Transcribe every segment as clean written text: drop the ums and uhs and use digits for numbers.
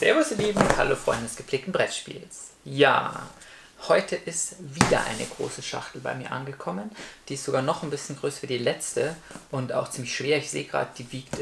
Servus ihr Lieben, hallo Freunde des gepflegten Brettspiels. Ja, heute ist wieder eine große Schachtel bei mir angekommen. Die ist sogar noch ein bisschen größer wie die letzte und auch ziemlich schwer. Ich sehe gerade, die wiegt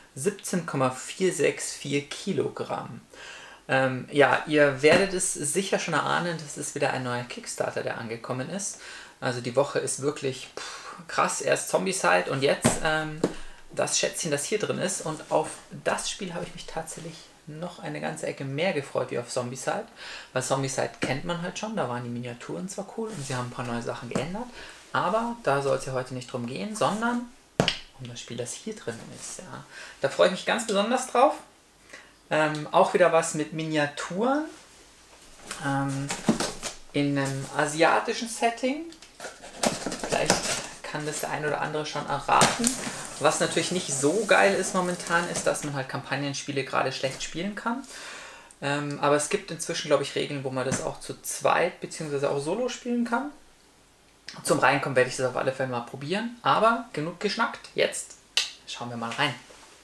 17,464 Kilogramm. Ja, ihr werdet es sicher schon erahnen, das ist wieder ein neuer Kickstarter, der angekommen ist. Also die Woche ist wirklich krass. Erst Zombicide und jetzt das Schätzchen, das hier drin ist. Und auf das Spiel habe ich mich tatsächlich noch eine ganze Ecke mehr gefreut wie auf Zombicide. Weil Zombicide kennt man halt schon, da waren die Miniaturen zwar cool und sie haben ein paar neue Sachen geändert. Aber da soll es ja heute nicht drum gehen, sondern um das Spiel, das hier drin ist. Ja. Da freue ich mich ganz besonders drauf. Auch wieder was mit Miniaturen in einem asiatischen Setting. Vielleicht kann das der ein oder andere schon erraten. Was natürlich nicht so geil ist momentan, ist, dass man halt Kampagnenspiele gerade schlecht spielen kann. Aber es gibt inzwischen, glaube ich, Regeln, wo man das auch zu zweit bzw. auch solo spielen kann. Zum Reinkommen werde ich das auf alle Fälle mal probieren. Aber genug geschnackt, jetzt schauen wir mal rein.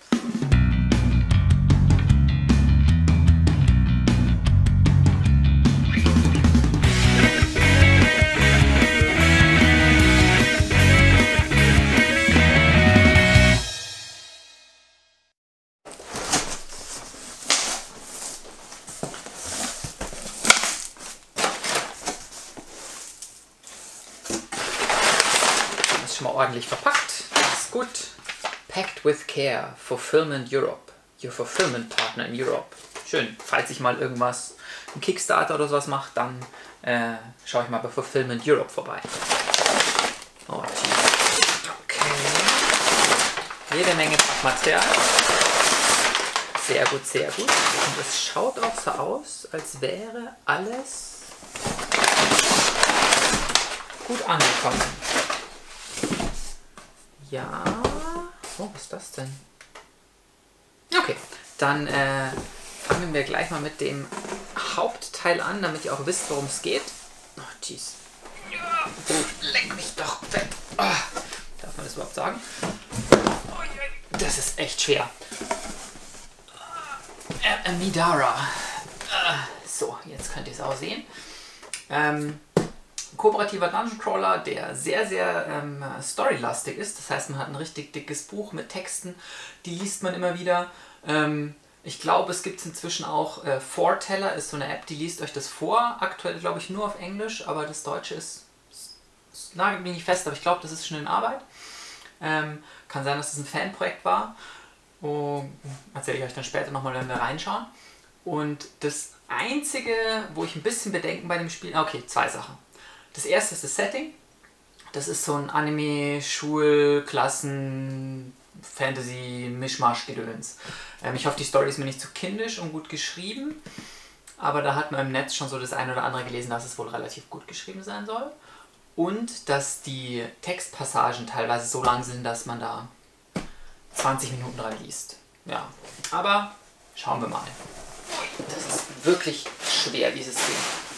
Mal ordentlich verpackt. Das ist gut. Packed with care. Fulfillment Europe. Your Fulfillment Partner in Europe. Schön. Falls ich mal irgendwas, ein Kickstarter oder sowas mache, dann schaue ich mal bei Fulfillment Europe vorbei. Oh, okay. Jede Menge Packmaterial. Sehr gut, sehr gut. Und es schaut auch so aus, als wäre alles gut angekommen. Ja. Oh, was ist das denn? Okay, dann fangen wir gleich mal mit dem Hauptteil an, damit ihr auch wisst, worum es geht. Oh, jeez. Leck mich doch weg. Oh, darf man das überhaupt sagen? Das ist echt schwer. Midara. So, jetzt könnt ihr es auch sehen. Kooperativer Dungeon Crawler, der sehr, sehr storylastig ist. Das heißt, man hat ein richtig dickes Buch mit Texten, die liest man immer wieder. Ich glaube, es gibt inzwischen auch Foreteller, ist so eine App, die liest euch das vor. Aktuell glaube ich nur auf Englisch, aber das Deutsche ist, nagelt mich nicht fest, aber ich glaube, das ist schon in Arbeit. Kann sein, dass es ein Fanprojekt war. Erzähle ich euch dann später nochmal, wenn wir reinschauen. Und das Einzige, wo ich ein bisschen Bedenken bei dem Spiel... Okay, zwei Sachen. Das erste ist das Setting. Das ist so ein Anime, Schulklassen, Fantasy, Mischmasch-Gedöns. Ich hoffe, die Story ist mir nicht zu kindisch und gut geschrieben. Aber da hat man im Netz schon so das eine oder andere gelesen, dass es wohl relativ gut geschrieben sein soll. Und dass die Textpassagen teilweise so lang sind, dass man da 20 Minuten dran liest. Ja, aber schauen wir mal. Das ist wirklich schwer, dieses Ding.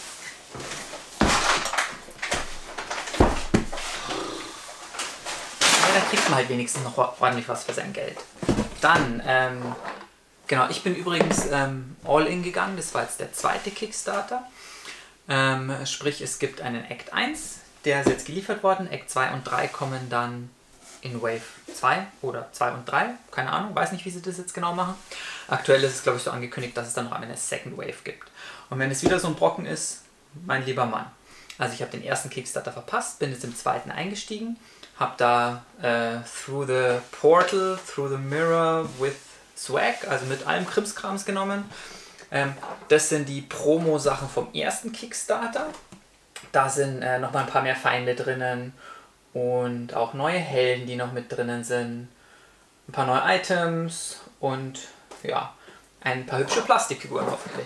Da kriegt man halt wenigstens noch ordentlich was für sein Geld. Dann, genau, ich bin übrigens all in gegangen, das war jetzt der zweite Kickstarter. Sprich, es gibt einen Act 1, der ist jetzt geliefert worden, Act 2 und 3 kommen dann in Wave 2 oder 2 und 3, keine Ahnung, weiß nicht, wie sie das jetzt genau machen. Aktuell ist es, glaube ich, so angekündigt, dass es dann noch eine Second Wave gibt. Und wenn es wieder so ein Brocken ist, mein lieber Mann. Also ich habe den ersten Kickstarter verpasst, bin jetzt im zweiten eingestiegen. Habe da Through the Portal, Through the Mirror with Swag, also mit allem Krimskrams genommen. Das sind die Promo-Sachen vom ersten Kickstarter. Da sind nochmal ein paar mehr Feinde drinnen und auch neue Helden, die noch mit drinnen sind. Ein paar neue Items und ja, ein paar hübsche Plastikfiguren hoffentlich.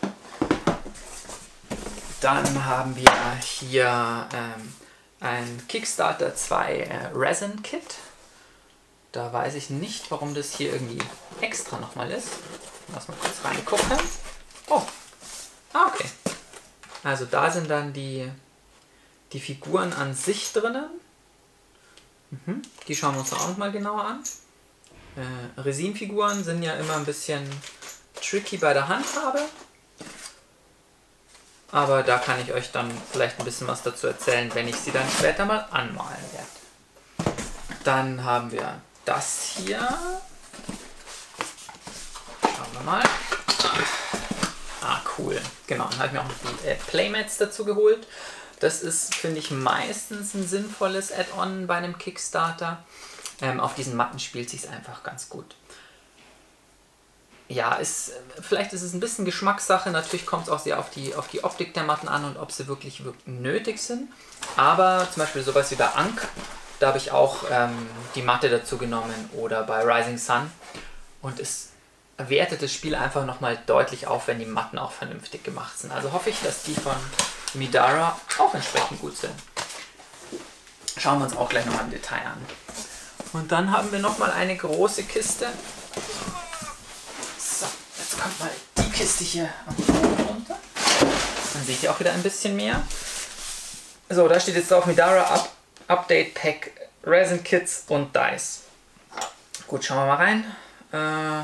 Dann haben wir hier ein Kickstarter 2 Resin Kit. Da weiß ich nicht, warum das hier irgendwie extra nochmal ist. Lass mal kurz reingucken. Oh, okay. Also da sind dann die Figuren an sich drinnen. Die schauen wir uns auch noch mal genauer an. Resinfiguren sind ja immer ein bisschen tricky bei der Handhabe. Aber da kann ich euch dann vielleicht ein bisschen was dazu erzählen, wenn ich sie dann später mal anmalen werde. Dann haben wir das hier. Schauen wir mal. Ah, cool. Genau, dann habe ich mir auch noch die Playmats dazu geholt. Das ist, finde ich, meistens ein sinnvolles Add-on bei einem Kickstarter. Auf diesen Matten spielt sich einfach ganz gut. Ja, vielleicht ist es ein bisschen Geschmackssache. Natürlich kommt es auch sehr auf die Optik der Matten an und ob sie wirklich nötig sind. Aber zum Beispiel sowas wie bei Ankh, da habe ich auch die Matte dazu genommen oder bei Rising Sun. Und es wertet das Spiel einfach nochmal deutlich auf, wenn die Matten auch vernünftig gemacht sind. Also hoffe ich, dass die von Midara auch entsprechend gut sind. Schauen wir uns auch gleich nochmal im Detail an. Und dann haben wir nochmal eine große Kiste. So, jetzt kommt mal die Kiste hier am Boden runter. Dann seht ihr auch wieder ein bisschen mehr. So, da steht jetzt drauf Midara Update Pack, Resin Kits und Dice. Gut, schauen wir mal rein.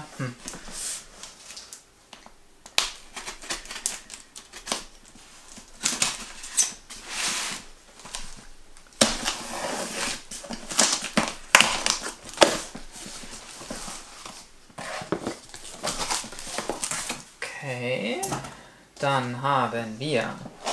Okay, dann haben wir,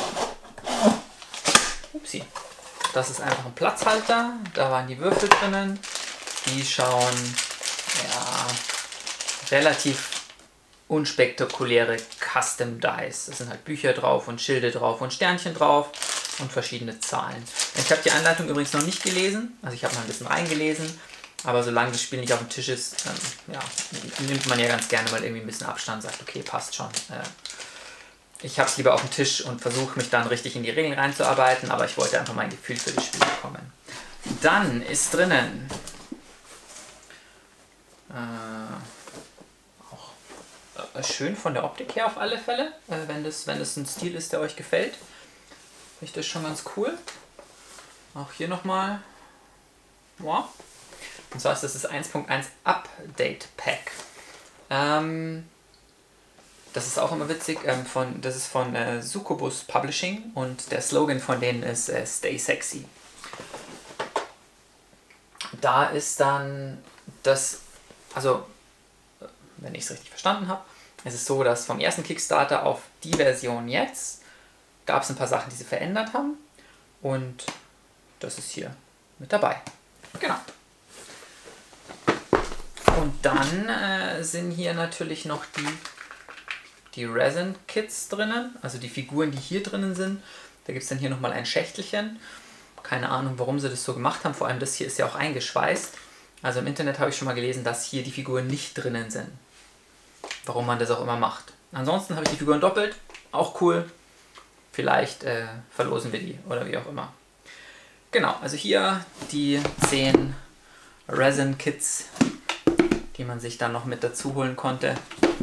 upsie, das ist einfach ein Platzhalter, da waren die Würfel drinnen, die schauen, ja, relativ unspektakuläre Custom Dice. Da sind halt Bücher drauf und Schilde drauf und Sternchen drauf und verschiedene Zahlen. Ich habe die Anleitung übrigens noch nicht gelesen, also ich habe mal ein bisschen reingelesen. Aber solange das Spiel nicht auf dem Tisch ist, ja, nimmt man ja ganz gerne mal irgendwie ein bisschen Abstand, sagt, okay, passt schon. Ich habe es lieber auf dem Tisch und versuche mich dann richtig in die Regeln reinzuarbeiten, aber ich wollte einfach mal ein Gefühl für das Spiel bekommen. Dann ist drinnen auch schön von der Optik her auf alle Fälle, wenn das ein Stil ist, der euch gefällt. Finde ich das schon ganz cool. Auch hier nochmal. Wow. Und zwar ist das das 1.1 Update Pack. Das ist auch immer witzig. Das ist von Succubus Publishing und der Slogan von denen ist Stay Sexy. Da ist dann das, also wenn ich es richtig verstanden habe, ist es so, dass vom ersten Kickstarter auf die Version jetzt gab es ein paar Sachen, die sie verändert haben. Und das ist hier mit dabei. Genau. Und dann sind hier natürlich noch die Resin Kits drinnen, also die Figuren, die hier drinnen sind. Da gibt es dann hier nochmal ein Schächtelchen. Keine Ahnung, warum sie das so gemacht haben. Vor allem das hier ist ja auch eingeschweißt. Also im Internet habe ich schon mal gelesen, dass hier die Figuren nicht drinnen sind. Warum man das auch immer macht. Ansonsten habe ich die Figuren doppelt. Auch cool. Vielleicht verlosen wir die oder wie auch immer. Genau, also hier die 10 Resin Kits, die man sich dann noch mit dazu holen konnte.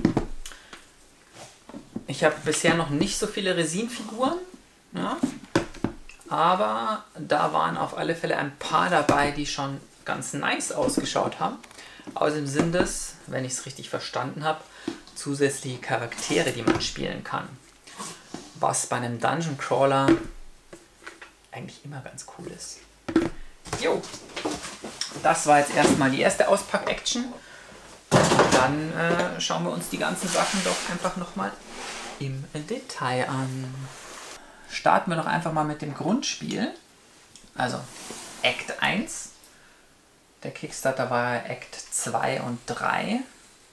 Ich habe bisher noch nicht so viele Resin-Figuren, ja, aber da waren auf alle Fälle ein paar dabei, die schon ganz nice ausgeschaut haben. Außerdem sind es, wenn ich es richtig verstanden habe, zusätzliche Charaktere, die man spielen kann. Was bei einem Dungeon Crawler eigentlich immer ganz cool ist. Jo, das war jetzt erstmal die erste Auspack-Action. Dann schauen wir uns die ganzen Sachen doch einfach nochmal im Detail an. Starten wir doch einfach mal mit dem Grundspiel. Also Act 1. Der Kickstarter war Act 2 und 3.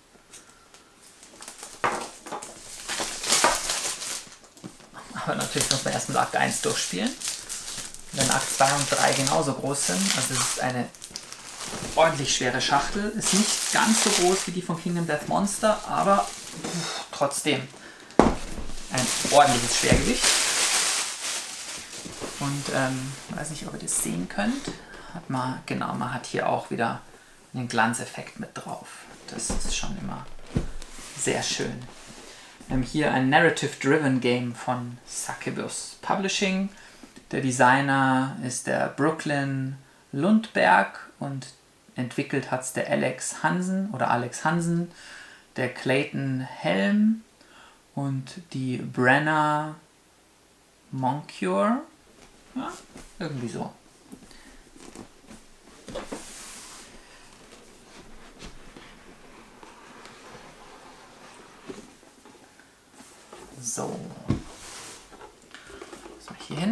Aber natürlich muss man erstmal Akt 1 durchspielen. Wenn Akt 2 und 3 genauso groß sind. Also es ist eine ordentlich schwere Schachtel. Ist nicht ganz so groß wie die von Kingdom Death Monster, aber trotzdem ein ordentliches Schwergewicht. Und weiß nicht, ob ihr das sehen könnt. Man hat hier auch wieder einen Glanzeffekt mit drauf. Das ist schon immer sehr schön. Wir haben hier ein Narrative-Driven Game von Succubus Publishing. Der Designer ist der Brooklyn Lundberg und entwickelt hat es der Alex Hansen. der Clayton Helm und die Brenna Moncure. Ja, irgendwie so. So. Was mache ich hier hin?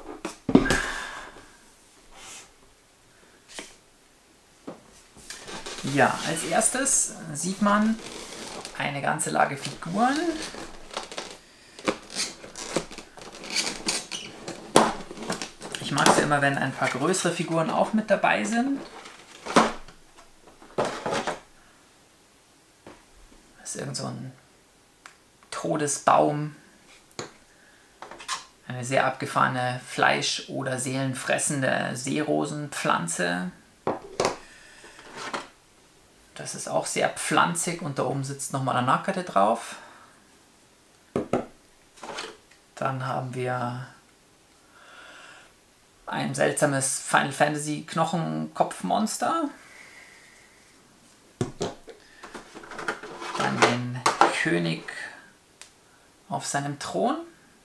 Ja, als erstes sieht man eine ganze Lage Figuren. Ich mag es ja immer, wenn ein paar größere Figuren auch mit dabei sind. Das ist irgend so ein Todesbaum. Eine sehr abgefahrene Fleisch- oder seelenfressende Seerosenpflanze. Das ist auch sehr pflanzig und da oben sitzt nochmal eine Nackerte drauf. Dann haben wir ein seltsames Final Fantasy Knochenkopfmonster. Dann den König auf seinem Thron.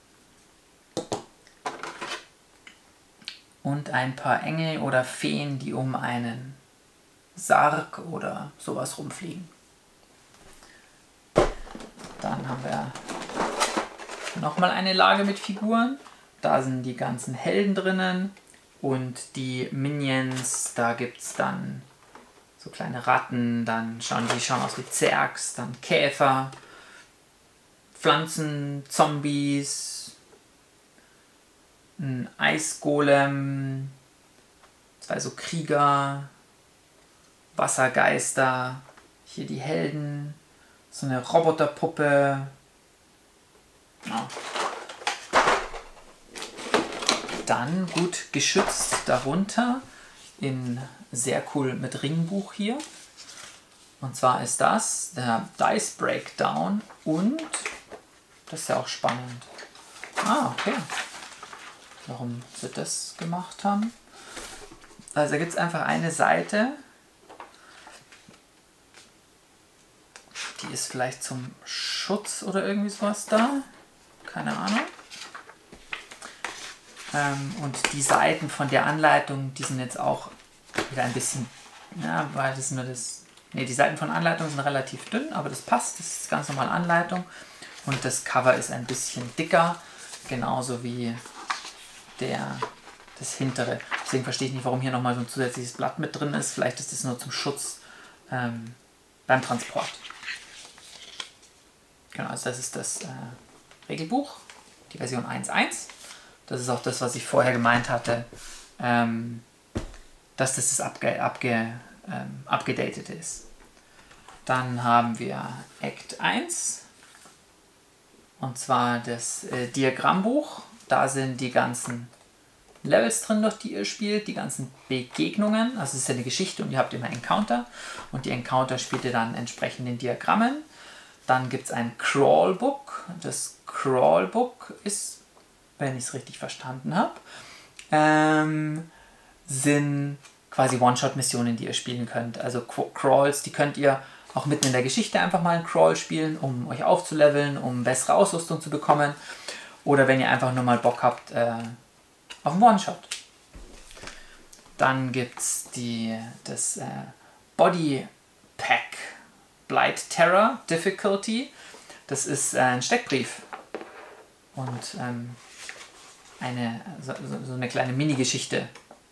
Und ein paar Engel oder Feen, die um einen Sarg oder sowas rumfliegen. Dann haben wir nochmal eine Lage mit Figuren. Da sind die ganzen Helden drinnen und die Minions. Da gibt es dann so kleine Ratten, dann schauen aus wie Zergs, dann Käfer, Pflanzen, Zombies, ein Eisgolem, 2 so Krieger, Wassergeister, hier die Helden, so eine Roboterpuppe. Ja. Dann gut geschützt darunter in sehr cool mit Ringbuch hier. Und zwar ist das der Dice Breakdown und das ist ja auch spannend. Ah, okay. Warum sie das gemacht haben? Also da gibt es einfach eine Seite, die ist vielleicht zum Schutz oder irgendwie sowas da. Keine Ahnung. Und die Seiten von der Anleitung, die sind jetzt auch wieder ein bisschen, ja, weil das nur das, ne, die Seiten von Anleitung sind relativ dünn, aber das passt, das ist ganz normal Anleitung. Und das Cover ist ein bisschen dicker, genauso wie das hintere. Deswegen verstehe ich nicht, warum hier nochmal so ein zusätzliches Blatt mit drin ist. Vielleicht ist das nur zum Schutz beim Transport. Genau, also das ist das Regelbuch, die Version 1.1. Das ist auch das, was ich vorher gemeint hatte, dass das abgedatet ist. Dann haben wir Act 1, und zwar das Diagrammbuch. Da sind die ganzen Levels drin, durch die ihr spielt, die ganzen Begegnungen. Also es ist ja eine Geschichte und ihr habt immer Encounter. Und die Encounter spielt ihr dann entsprechend in Diagrammen. Dann gibt es ein Crawlbook. Das Crawlbook ist, wenn ich es richtig verstanden habe, sind quasi One-Shot-Missionen, die ihr spielen könnt. Also Crawls, die könnt ihr auch mitten in der Geschichte einfach mal einen Crawl spielen, um euch aufzuleveln, um bessere Ausrüstung zu bekommen. Oder wenn ihr einfach nur mal Bock habt auf einen One-Shot. Dann gibt es das Body Pack Blight Terror Difficulty. Das ist ein Steckbrief. Und so eine kleine Mini-Geschichte,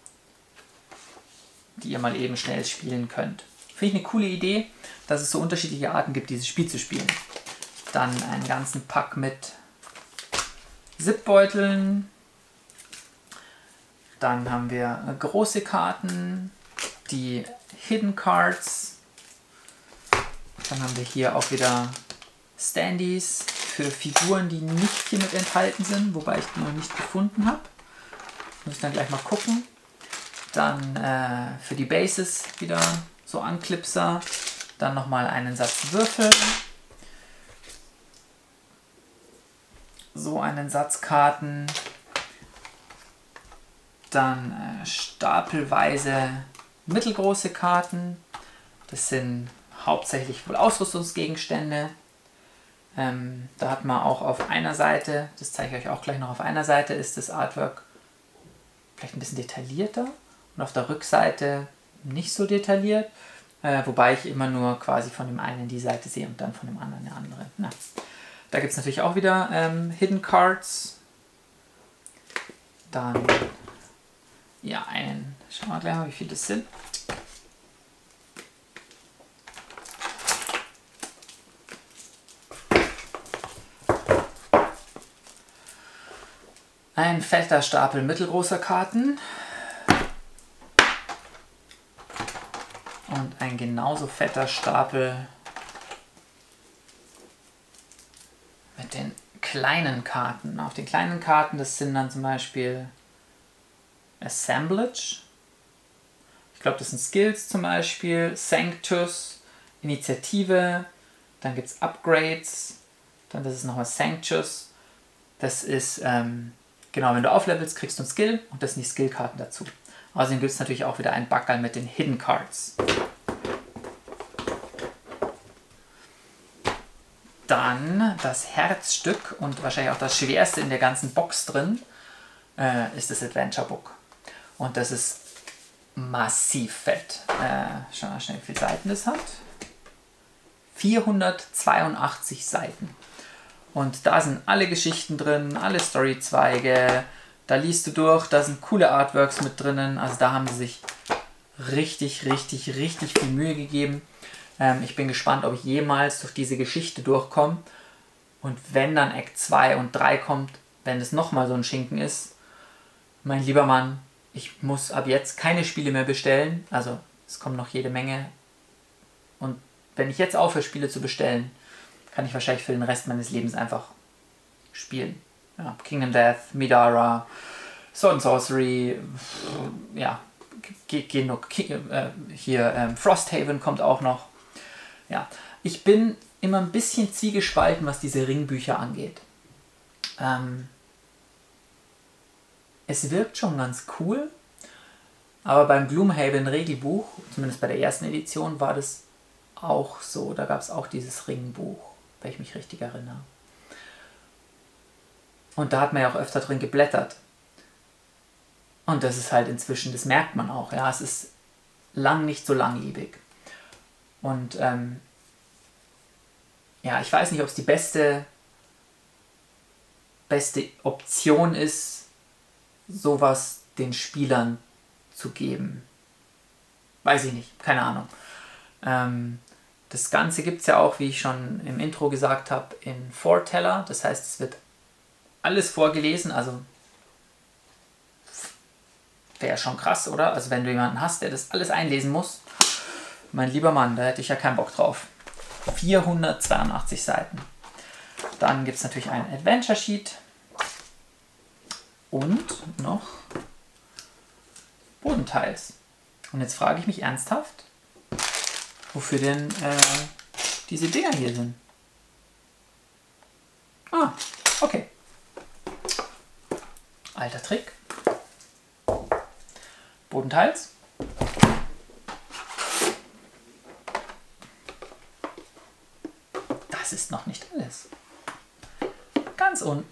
die ihr mal eben schnell spielen könnt. Finde ich eine coole Idee, dass es so unterschiedliche Arten gibt, dieses Spiel zu spielen. Dann einen ganzen Pack mit Zipbeuteln. Dann haben wir große Karten, die Hidden Cards. Dann haben wir hier auch wieder Standees für Figuren, die nicht hier mit enthalten sind, wobei ich die noch nicht gefunden habe. Muss ich dann gleich mal gucken. Dann für die Bases wieder so Anklipser. Dann nochmal einen Satz Würfel. So einen Satz Karten. Dann stapelweise mittelgroße Karten. Das sind hauptsächlich wohl Ausrüstungsgegenstände. Da hat man auch auf einer Seite, das zeige ich euch auch gleich noch, auf einer Seite ist das Artwork vielleicht ein bisschen detaillierter und auf der Rückseite nicht so detailliert, wobei ich immer nur quasi von dem einen die Seite sehe und dann von dem anderen eine andere. Na, da gibt es natürlich auch wieder Hidden Cards. Dann, ja, schauen wir gleich mal, wie viele das sind. Ein fetter Stapel mittelgroßer Karten und ein genauso fetter Stapel mit den kleinen Karten. Auf den kleinen Karten, das sind dann zum Beispiel Assemblage. Ich glaube, das sind Skills zum Beispiel, Sanctus, Initiative, dann gibt es Upgrades, dann das ist nochmal Sanctus. Das ist, genau, wenn du auflevelst, kriegst du ein Skill und das sind die Skillkarten dazu. Außerdem gibt es natürlich auch wieder ein Backerl mit den Hidden Cards. Dann das Herzstück und wahrscheinlich auch das schwerste in der ganzen Box drin ist das Adventure Book. Und das ist massiv fett. Schauen wir mal schnell, wie viele Seiten das hat. 482 Seiten. Und da sind alle Geschichten drin, alle Storyzweige. Da liest du durch, da sind coole Artworks mit drinnen. Also da haben sie sich richtig viel Mühe gegeben. Ich bin gespannt, ob ich jemals durch diese Geschichte durchkomme. Und wenn dann Act 2 und 3 kommt, wenn es nochmal so ein Schinken ist, mein lieber Mann, ich muss ab jetzt keine Spiele mehr bestellen. Also es kommt noch jede Menge. Und wenn ich jetzt aufhöre, Spiele zu bestellen, kann ich wahrscheinlich für den Rest meines Lebens einfach spielen. Ja, Kingdom Death, Midara, Sword and Sorcery, ja, hier Frosthaven kommt auch noch. Ja, ich bin immer ein bisschen zwiegespalten, was diese Ringbücher angeht. Es wirkt schon ganz cool, aber beim Gloomhaven Regelbuch, zumindest bei der ersten Edition, war das auch so. Da gab es auch dieses Ringbuch, wenn ich mich richtig erinnere. Und da hat man ja auch öfter drin geblättert. Und das ist halt inzwischen, das merkt man auch. Ja, es ist nicht so langlebig. Und ja, ich weiß nicht, ob es die beste Option ist, sowas den Spielern zu geben. Weiß ich nicht, keine Ahnung. Das Ganze gibt es ja auch, wie ich schon im Intro gesagt habe, in Foreteller. Das heißt, es wird alles vorgelesen. Also wäre schon krass, oder? Also wenn du jemanden hast, der das alles einlesen muss, mein lieber Mann, da hätte ich ja keinen Bock drauf. 482 Seiten. Dann gibt es natürlich ein Adventure Sheet und noch Bodenteils. Und jetzt frage ich mich ernsthaft, wofür denn diese Dinger hier sind. Ah, okay. Alter Trick. Bodenteils. Das ist noch nicht alles. Ganz unten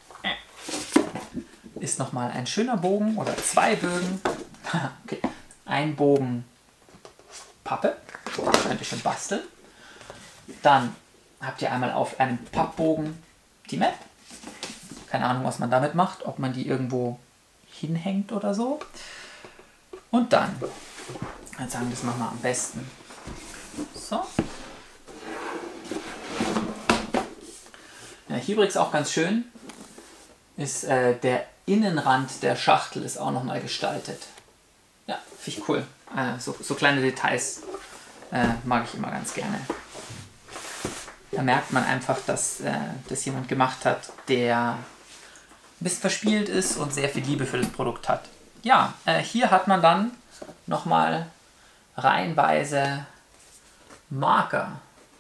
ist nochmal ein schöner Bogen oder zwei Bögen. Okay. Ein Bogen Pappe. Könnt ihr schon basteln. Dann habt ihr einmal auf einem Pappbogen die Map. Keine Ahnung, was man damit macht. Ob man die irgendwo hinhängt oder so. Und dann, jetzt sagen wir das machen wir am besten. So. Ja, hier übrigens auch ganz schön ist der Innenrand der Schachtel ist auch nochmal gestaltet. Ja, finde ich cool. So kleine Details mag ich immer ganz gerne. Da merkt man einfach, dass das jemand gemacht hat, der ein bisschen verspielt ist und sehr viel Liebe für das Produkt hat. Ja, hier hat man dann nochmal reihenweise Marker.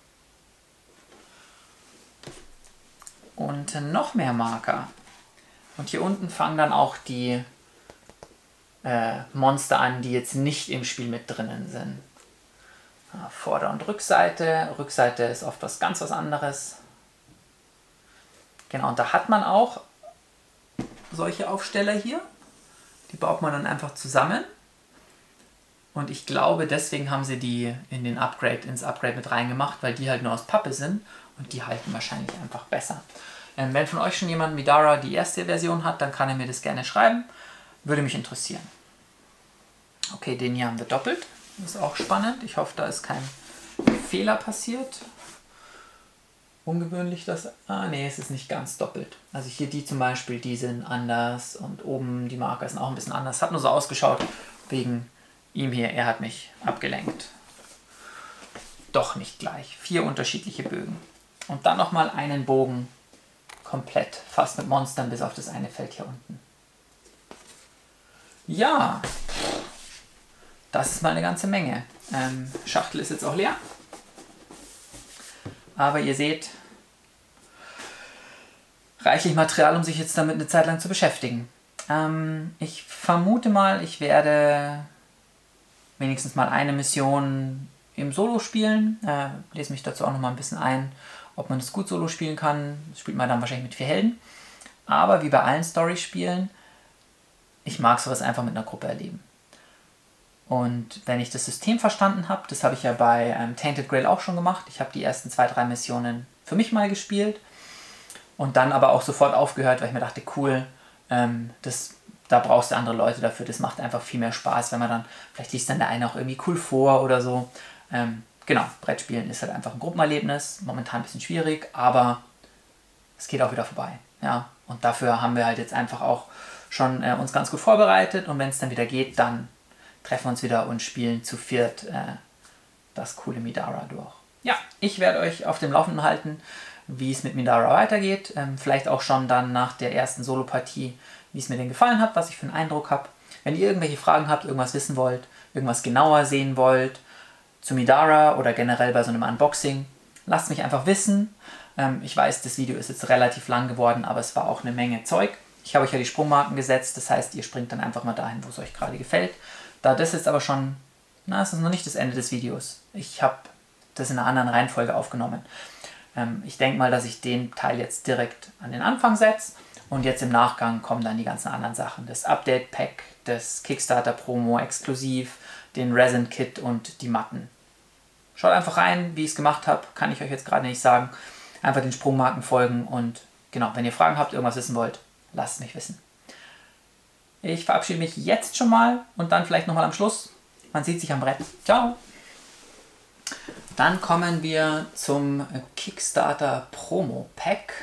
Und noch mehr Marker. Und hier unten fangen dann auch die Monster an, die jetzt nicht im Spiel mit drinnen sind. Vorder- und Rückseite. Rückseite ist oft was anderes. Genau, und da hat man auch solche Aufsteller hier. Die baut man dann einfach zusammen. Und ich glaube, deswegen haben sie die ins Upgrade mit reingemacht, weil die halt nur aus Pappe sind und die halten wahrscheinlich einfach besser. Wenn von euch schon jemand Midara die erste Version hat, dann kann er mir das gerne schreiben. Würde mich interessieren. Okay, den hier haben wir doppelt. Das ist auch spannend. Ich hoffe, da ist kein Fehler passiert. Ungewöhnlich, dass... Ah, nee, es ist nicht ganz doppelt. Also hier die zum Beispiel, die sind anders und oben die Marker sind auch ein bisschen anders. Hat nur so ausgeschaut wegen ihm hier. Er hat mich abgelenkt. Doch nicht gleich. 4 unterschiedliche Bögen. Und dann nochmal einen Bogen komplett, fast mit Monstern, bis auf das eine Feld hier unten. Ja, das ist mal eine ganze Menge. Schachtel ist jetzt auch leer. Aber ihr seht, reichlich Material, um sich jetzt damit eine Zeit lang zu beschäftigen. Ich vermute mal, ich werde wenigstens mal eine Mission im Solo spielen. Lese mich dazu auch noch mal ein bisschen ein, ob man das gut Solo spielen kann. Das spielt man dann wahrscheinlich mit 4 Helden. Aber wie bei allen Story-Spielen, ich mag sowas einfach mit einer Gruppe erleben. Und wenn ich das System verstanden habe, das habe ich ja bei Tainted Grail auch schon gemacht. Ich habe die ersten 2, 3 Missionen für mich mal gespielt und dann aber auch sofort aufgehört, weil ich mir dachte, cool, da brauchst du andere Leute dafür. Das macht einfach viel mehr Spaß, wenn man dann, vielleicht liest dann der eine auch irgendwie cool vor oder so. Genau, Brettspielen ist halt einfach ein Gruppenerlebnis, momentan ein bisschen schwierig, aber es geht auch wieder vorbei. Ja? Und dafür haben wir halt jetzt einfach auch schon uns ganz gut vorbereitet und wenn es dann wieder geht, dann treffen wir uns wieder und spielen zu 4 das coole Midara durch. Ja, ich werde euch auf dem Laufenden halten, wie es mit Midara weitergeht. Vielleicht auch schon dann nach der ersten Solo-Partie, wie es mir denn gefallen hat, was ich für einen Eindruck habe. Wenn ihr irgendwelche Fragen habt, irgendwas wissen wollt, irgendwas genauer sehen wollt zu Midara oder generell bei so einem Unboxing, lasst mich einfach wissen. Ich weiß, das Video ist jetzt relativ lang geworden, aber es war auch eine Menge Zeug. Ich habe euch ja die Sprungmarken gesetzt, das heißt, ihr springt dann einfach mal dahin, wo es euch gerade gefällt. Da das jetzt aber schon, es ist noch nicht das Ende des Videos. Ich habe das in einer anderen Reihenfolge aufgenommen. Ich denke mal, dass ich den Teil jetzt direkt an den Anfang setze und jetzt im Nachgang kommen dann die ganzen anderen Sachen. Das Update-Pack, das Kickstarter-Promo exklusiv, den Resin-Kit und die Matten. Schaut einfach rein, wie ich es gemacht habe, kann ich euch jetzt gerade nicht sagen. Einfach den Sprungmarken folgen und genau, wenn ihr Fragen habt, irgendwas wissen wollt, lasst mich wissen. Ich verabschiede mich jetzt schon mal und dann vielleicht nochmal am Schluss. Man sieht sich am Brett. Ciao! Dann kommen wir zum Kickstarter Promo Pack.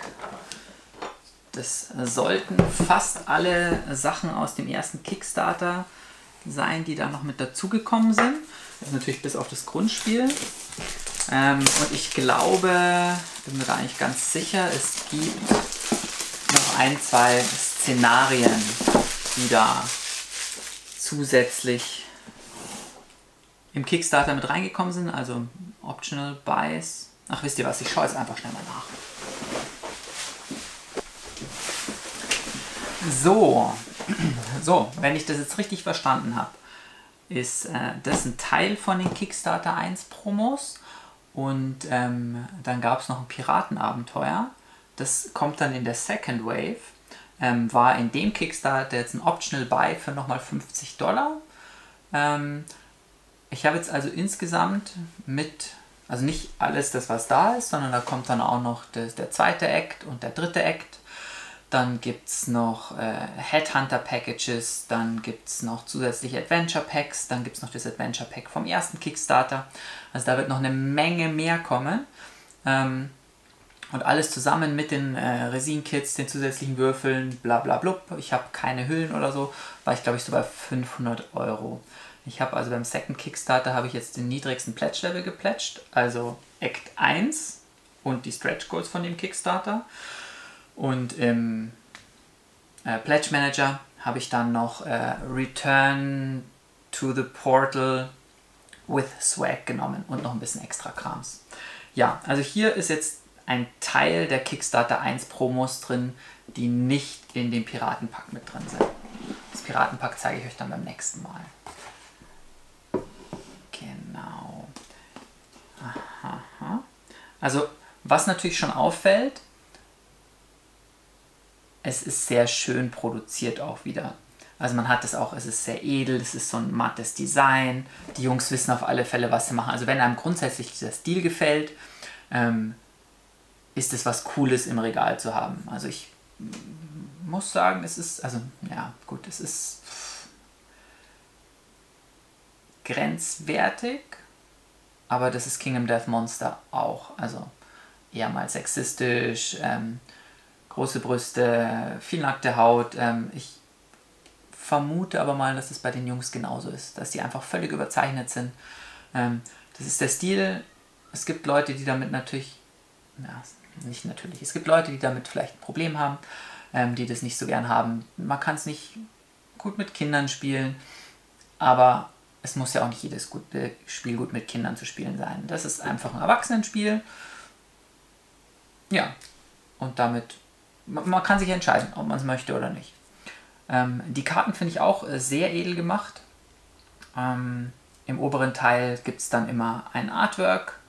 Das sollten fast alle Sachen aus dem ersten Kickstarter sein, die da noch mit dazugekommen sind. Das ist natürlich bis auf das Grundspiel. Und ich glaube, bin mir gar nicht ganz sicher, es gibt noch 1, 2 Szenarien, die da zusätzlich im Kickstarter mit reingekommen sind, also Optional Buys. Ach, wisst ihr was, ich schaue jetzt einfach schnell mal nach. So, wenn ich das jetzt richtig verstanden habe, ist das ein Teil von den Kickstarter 1 Promos und dann gab es noch ein Piratenabenteuer. Das kommt dann in der Second Wave. War in dem Kickstarter jetzt ein Optional Buy für nochmal $50. Ich habe jetzt also insgesamt also nicht alles das, was da ist, sondern da kommt dann auch noch der zweite Act und der dritte Act. Dann gibt es noch Headhunter Packages, dann gibt es noch zusätzliche Adventure Packs, dann gibt es noch das Adventure Pack vom ersten Kickstarter. Also da wird noch eine Menge mehr kommen. Und alles zusammen mit den Resin-Kits, den zusätzlichen Würfeln, bla bla blub. Ich habe keine Hüllen oder so, war ich glaube ich so bei 500 €. Ich habe also beim Second Kickstarter habe ich jetzt den niedrigsten Pledge-Level gepledged, also Act 1 und die Stretch Goals von dem Kickstarter. Und im Pledge Manager habe ich dann noch Return to the Portal with Swag genommen und noch ein bisschen extra Krams. Ja, also hier ist jetzt ein Teil der Kickstarter 1 Promos drin, die nicht in dem Piratenpack mit drin sind. Das Piratenpack zeige ich euch dann beim nächsten Mal. Genau. Also was natürlich schon auffällt, es ist sehr schön produziert auch wieder. Also man hat es auch, es ist sehr edel, es ist so ein mattes Design. Die Jungs wissen auf alle Fälle, was sie machen. Also wenn einem grundsätzlich dieser Stil gefällt, ist es was Cooles im Regal zu haben. Also ich muss sagen, es ist, also ja gut, es ist grenzwertig, aber das ist Kingdom Death Monster auch. Also eher mal sexistisch, große Brüste, viel nackte Haut. Ich vermute aber mal, dass es bei den Jungs genauso ist, dass die einfach völlig überzeichnet sind. Das ist der Stil. Es gibt Leute, die damit natürlich, ja, nicht natürlich, es gibt Leute, die damit vielleicht ein Problem haben, die das nicht so gern haben. Man kann es nicht gut mit Kindern spielen, aber es muss ja auch nicht jedes Spiel gut mit Kindern zu spielen sein. Das ist einfach ein Erwachsenenspiel. Ja, und damit, man kann sich entscheiden, ob man es möchte oder nicht. Die Karten finde ich auch sehr edel gemacht. Im oberen Teil gibt es dann immer ein Artwork.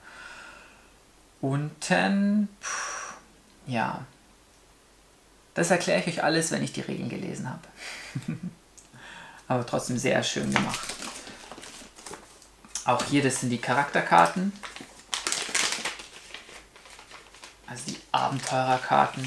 Unten, ja, das erkläre ich euch alles, wenn ich die Regeln gelesen habe. Aber trotzdem sehr schön gemacht. Auch hier, das sind die Charakterkarten. Also die Abenteurerkarten.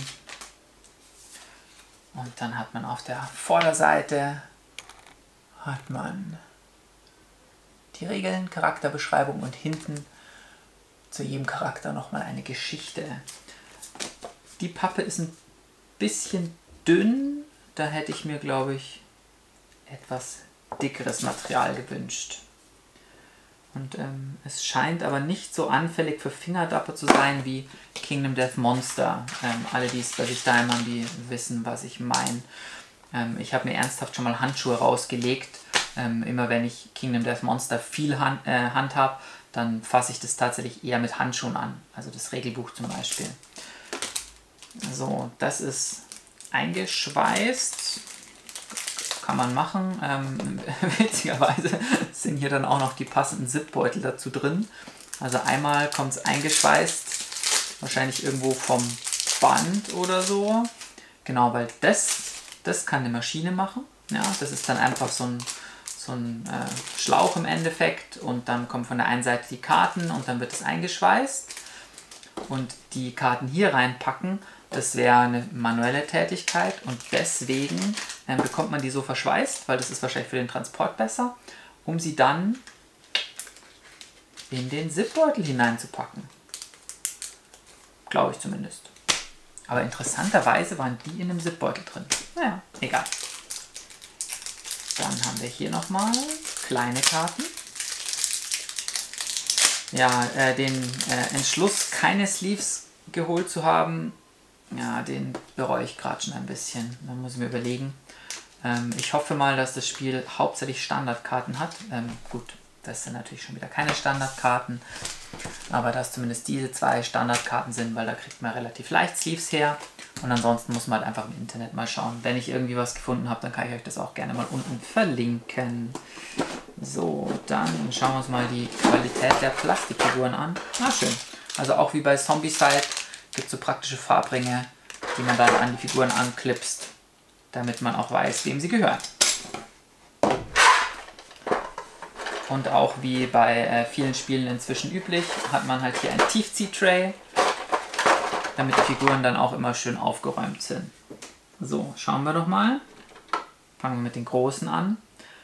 Und dann hat man auf der Vorderseite hat man die Regeln, Charakterbeschreibung und hinten zu jedem Charakter nochmal eine Geschichte. Die Pappe ist ein bisschen dünn, da hätte ich mir, glaube ich, etwas dickeres Material gewünscht. Und es scheint aber nicht so anfällig für Fingerdapper zu sein wie Kingdom Death Monster. Alle, die es bei sich daheim haben, die wissen, was ich meine. Ich habe mir ernsthaft schon mal Handschuhe rausgelegt. Immer wenn ich Kingdom Death Monster viel Hand habe, dann fasse ich das tatsächlich eher mit Handschuhen an. Also das Regelbuch zum Beispiel. So, das ist eingeschweißt. Kann man machen. Witzigerweise sind hier dann auch noch die passenden Zipbeutel dazu drin. Also einmal kommt es eingeschweißt, wahrscheinlich irgendwo vom Band oder so. Genau, weil das kann eine Maschine machen. Ja, das ist dann einfach so ein Schlauch im Endeffekt und dann kommen von der einen Seite die Karten und dann wird es eingeschweißt. Und die Karten hier reinpacken, das wäre eine manuelle Tätigkeit und deswegen bekommt man die so verschweißt, weil das ist wahrscheinlich für den Transport besser, um sie dann in den Zipbeutel hineinzupacken. Glaube ich zumindest. Aber interessanterweise waren die in einem Zipbeutel drin. Naja, egal. Dann haben wir hier nochmal kleine Karten. Ja, den Entschluss, keine Sleeves geholt zu haben, ja, den bereue ich gerade schon ein bisschen. Da muss ich mir überlegen. Ich hoffe mal, dass das Spiel hauptsächlich Standardkarten hat. Gut, das sind natürlich schon wieder keine Standardkarten. Aber dass zumindest diese zwei Standardkarten sind, weil da kriegt man relativ leicht Sleeves her. Und ansonsten muss man halt einfach im Internet mal schauen. Wenn ich irgendwie was gefunden habe, dann kann ich euch das auch gerne mal unten verlinken. So, dann schauen wir uns mal die Qualität der Plastikfiguren an. Ah, schön. Also auch wie bei Zombicide gibt es so praktische Farbringe, die man dann an die Figuren anklipst, damit man auch weiß, wem sie gehören. Und auch wie bei vielen Spielen inzwischen üblich, hat man halt hier ein Tiefziehtray, damit die Figuren dann auch immer schön aufgeräumt sind. So, schauen wir doch mal. Fangen wir mit den großen an.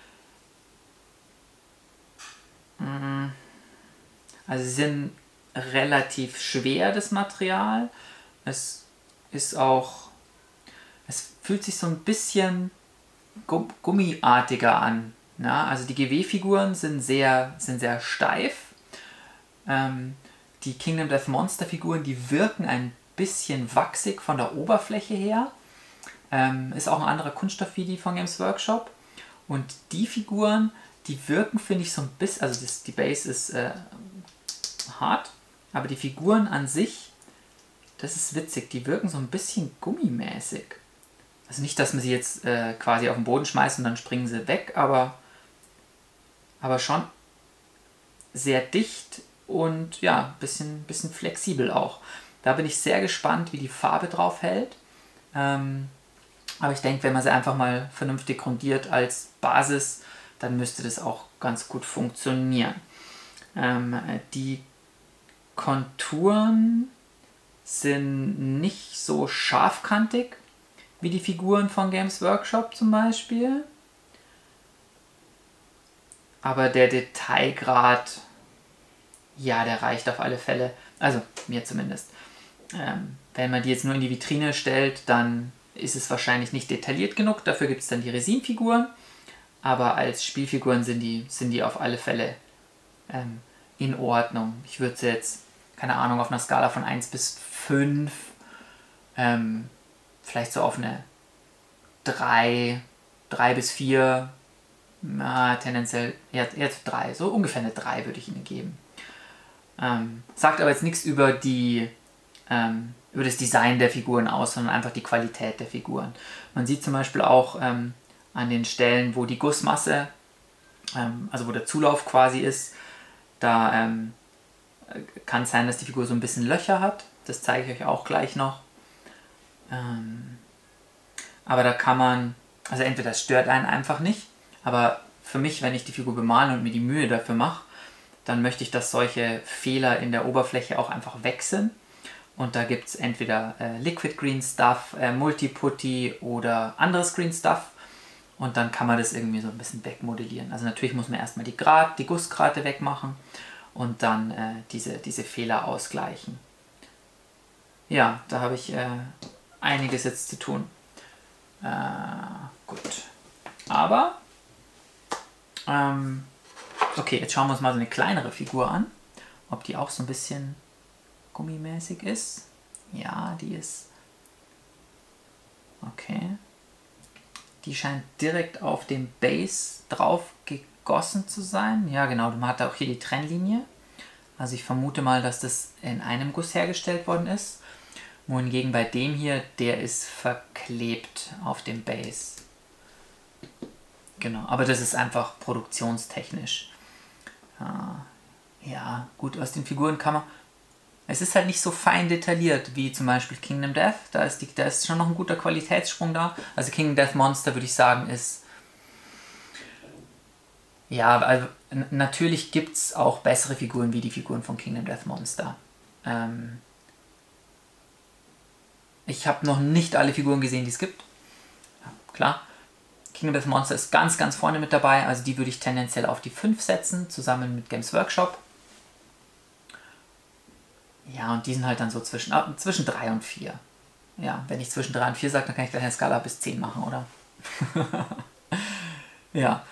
Also sie sind relativ schwer, das Material. Es ist auch, es fühlt sich so ein bisschen gummiartiger an. Ja, also die GW-Figuren sind sehr steif. Die Kingdom Death Monster Figuren, die wirken ein bisschen wachsig von der Oberfläche her. Ist auch ein anderer Kunststoff wie die von Games Workshop. Und die Figuren, die wirken, finde ich, so ein bisschen, also die Base ist hart, aber die Figuren an sich, das ist witzig, die wirken so ein bisschen gummimäßig. Also nicht, dass man sie jetzt quasi auf den Boden schmeißt und dann springen sie weg, aber schon sehr dicht und ja, bisschen flexibel auch. Da bin ich sehr gespannt, wie die Farbe drauf hält. Aber ich denke, wenn man sie einfach mal vernünftig grundiert als Basis, dann müsste das auch ganz gut funktionieren. Die Konturen sind nicht so scharfkantig wie die Figuren von Games Workshop zum Beispiel. Aber der Detailgrad, ja, der reicht auf alle Fälle. Also mir zumindest. Wenn man die jetzt nur in die Vitrine stellt, dann ist es wahrscheinlich nicht detailliert genug. Dafür gibt es dann die Resinfiguren. Aber als Spielfiguren sind die auf alle Fälle in Ordnung. Ich würde sie jetzt, keine Ahnung, auf einer Skala von 1 bis 5 vielleicht so auf eine 3 bis 4, tendenziell eher zu 3, so ungefähr eine 3 würde ich ihnen geben. Sagt aber jetzt nichts über über das Design der Figuren aus, sondern einfach die Qualität der Figuren. Man sieht zum Beispiel auch an den Stellen, wo die Gussmasse, also wo der Zulauf quasi ist, da kann es sein, dass die Figur so ein bisschen Löcher hat. Das zeige ich euch auch gleich noch. Aber da kann man, also entweder das stört einen einfach nicht, aber für mich, wenn ich die Figur bemale und mir die Mühe dafür mache, dann möchte ich, dass solche Fehler in der Oberfläche auch einfach weg sind. Und da gibt es entweder Liquid Green Stuff, Multi-Putty oder anderes Green Stuff. Und dann kann man das irgendwie so ein bisschen wegmodellieren. Also natürlich muss man erstmal die Gussgrate wegmachen und dann diese Fehler ausgleichen. Ja, da habe ich einiges jetzt zu tun. Gut. Aber, okay, jetzt schauen wir uns mal so eine kleinere Figur an. Ob die auch so ein bisschen gummimäßig ist. Ja, die ist... Okay. Die scheint direkt auf dem Base drauf gegossen zu sein. Ja, genau, man hat auch hier die Trennlinie. Also ich vermute mal, dass das in einem Guss hergestellt worden ist. Wohingegen bei dem hier, der ist verklebt auf dem Base. Genau, aber das ist einfach produktionstechnisch. Ja, gut, aus den Figuren kann man... Es ist halt nicht so fein detailliert wie zum Beispiel Kingdom Death. Da ist schon noch ein guter Qualitätssprung da. Also Kingdom Death Monster, würde ich sagen, ist... Ja, also natürlich gibt es auch bessere Figuren wie die Figuren von Kingdom Death Monster. Ich habe noch nicht alle Figuren gesehen, die es gibt. Ja, klar. Kingdom Death Monster ist ganz, ganz vorne mit dabei. Also die würde ich tendenziell auf die 5 setzen, zusammen mit Games Workshop. Ja, und die sind halt dann so zwischen 3 und 4. Ja, wenn ich zwischen 3 und 4 sage, dann kann ich gleich eine Skala bis 10 machen, oder? Ja.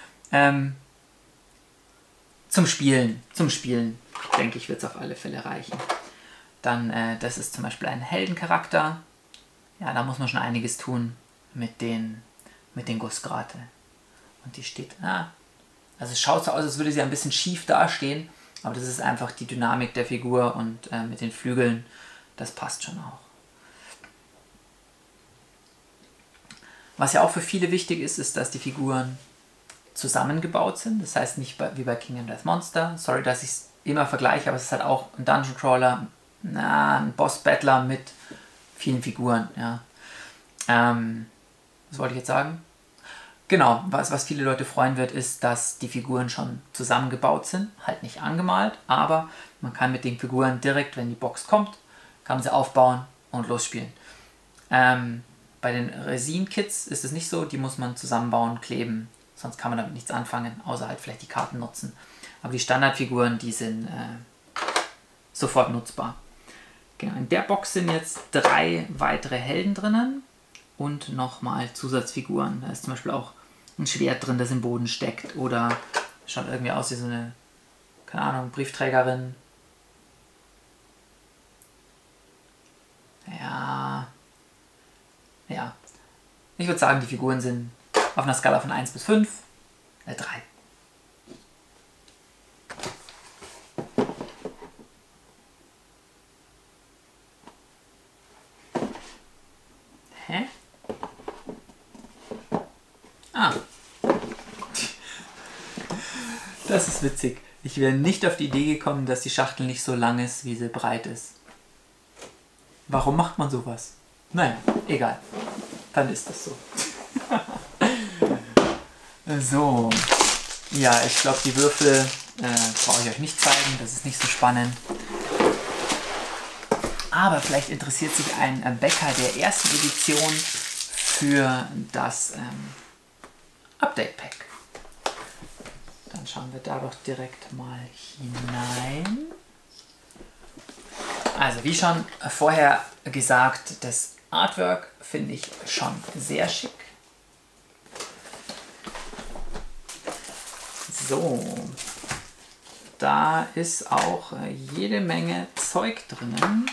Zum Spielen, denke ich, wird es auf alle Fälle reichen. Dann, das ist zum Beispiel ein Heldencharakter. Ja, da muss man schon einiges tun mit den Gussgrate. Und die steht, also es schaut so aus, als würde sie ein bisschen schief dastehen. Aber das ist einfach die Dynamik der Figur und mit den Flügeln, das passt schon auch. Was ja auch für viele wichtig ist, ist, dass die Figuren zusammengebaut sind. Das heißt nicht wie bei Kingdom Death Monster. Sorry, dass ich es immer vergleiche, aber es ist halt auch ein Dungeon Crawler, ein Boss Battler mit vielen Figuren. Ja. Was wollte ich jetzt sagen? Genau, was viele Leute freuen wird, ist, dass die Figuren schon zusammengebaut sind, halt nicht angemalt, aber man kann mit den Figuren direkt, wenn die Box kommt, kann man sie aufbauen und losspielen. Bei den Resin-Kits ist es nicht so, die muss man zusammenbauen, kleben, sonst kann man damit nichts anfangen, außer halt vielleicht die Karten nutzen. Aber die Standardfiguren, die sind sofort nutzbar. Genau, in der Box sind jetzt 3 weitere Helden drinnen und nochmal Zusatzfiguren. Da ist zum Beispiel auch ein Schwert drin, das im Boden steckt, oder schaut irgendwie aus wie so eine, keine Ahnung, Briefträgerin. Ja. Ich würde sagen, die Figuren sind auf einer Skala von 1 bis 5 eine 3. Hä? Das ist witzig. Ich wäre nicht auf die Idee gekommen, dass die Schachtel nicht so lang ist, wie sie breit ist. Warum macht man sowas? Naja, egal. Dann ist das so. So. Ja, ich glaube, die Würfel brauche ich euch nicht zeigen. Das ist nicht so spannend. Aber vielleicht interessiert sich ein Bäcker der ersten Edition für das Update-Pack. Dann schauen wir da doch direkt mal hinein. Also wie schon vorher gesagt, das Artwork finde ich schon sehr schick. So, da ist auch jede Menge Zeug drinnen.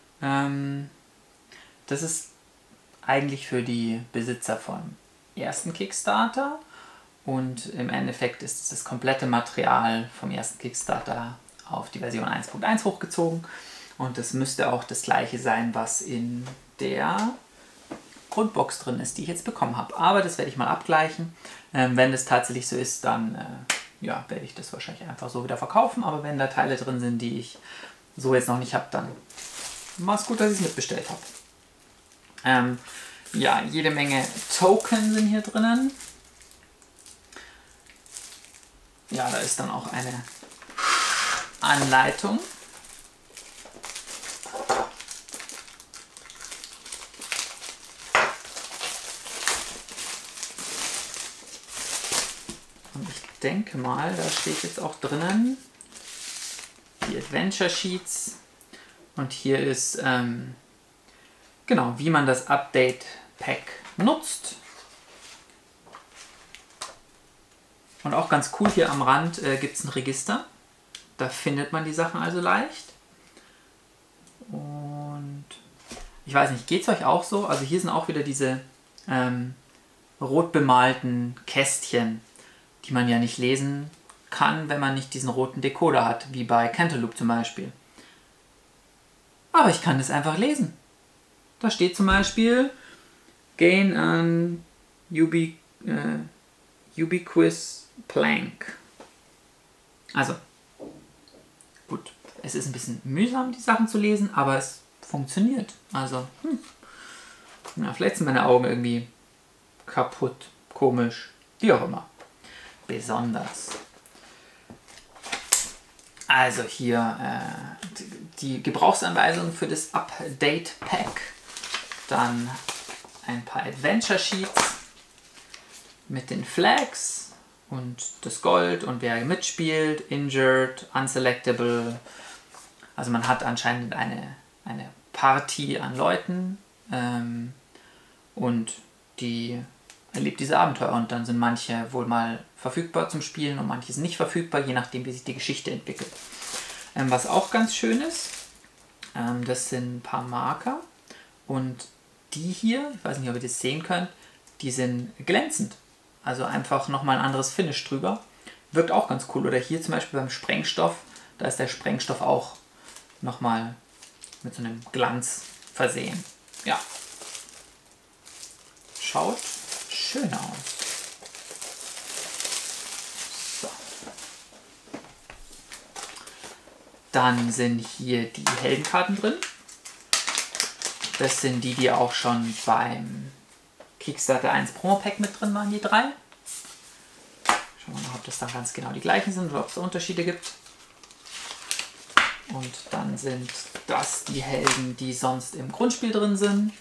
Das ist eigentlich für die Besitzer vom ersten Kickstarter und im Endeffekt ist das komplette Material vom ersten Kickstarter auf die Version 1.1 hochgezogen und das müsste auch das gleiche sein, was in der Grundbox drin ist, die ich jetzt bekommen habe. Aber das werde ich mal abgleichen. Wenn das tatsächlich so ist, dann ja, werde ich das wahrscheinlich einfach so wieder verkaufen. Aber wenn da Teile drin sind, die ich so jetzt noch nicht habe, dann war es gut, dass ich es mitbestellt habe. Ja, jede Menge Token sind hier drinnen. Ja, da ist dann auch eine Anleitung. Und ich denke mal, da steht jetzt auch drinnen die Adventure Sheets. Und hier ist genau, wie man das Update Pack nutzt. Und auch ganz cool, hier am Rand gibt es ein Register. Da findet man die Sachen also leicht. Und ich weiß nicht, geht es euch auch so? Also hier sind auch wieder diese rot bemalten Kästchen, die man ja nicht lesen kann, wenn man nicht diesen roten Decoder hat, wie bei Cantaloupe zum Beispiel. Aber ich kann das einfach lesen. Da steht zum Beispiel Gain an Ubiquitous Plank. Also, gut, es ist ein bisschen mühsam, die Sachen zu lesen, aber es funktioniert. Also, ja, vielleicht sind meine Augen irgendwie kaputt, komisch, wie auch immer. Besonders. Also hier die Gebrauchsanweisung für das Update Pack. Dann ein paar Adventure Sheets mit den Flags und das Gold und wer mitspielt, Injured, Unselectable. Also man hat anscheinend eine Party an Leuten und die erlebt diese Abenteuer und dann sind manche wohl mal verfügbar zum Spielen und manche sind nicht verfügbar, je nachdem wie sich die Geschichte entwickelt. Was auch ganz schön ist, das sind ein paar Marker und die hier, ich weiß nicht, ob ihr das sehen könnt, die sind glänzend. Also einfach nochmal ein anderes Finish drüber. Wirkt auch ganz cool. Oder hier zum Beispiel beim Sprengstoff, da ist der Sprengstoff auch nochmal mit so einem Glanz versehen. Ja. Schaut schön aus. So. Dann sind hier die Heldenkarten drin. Das sind die, die auch schon beim Kickstarter 1 Promo Pack mit drin waren, die 3. Schauen wir mal, ob das dann ganz genau die gleichen sind oder ob es Unterschiede gibt. Und dann sind das die Helden, die sonst im Grundspiel drin sind.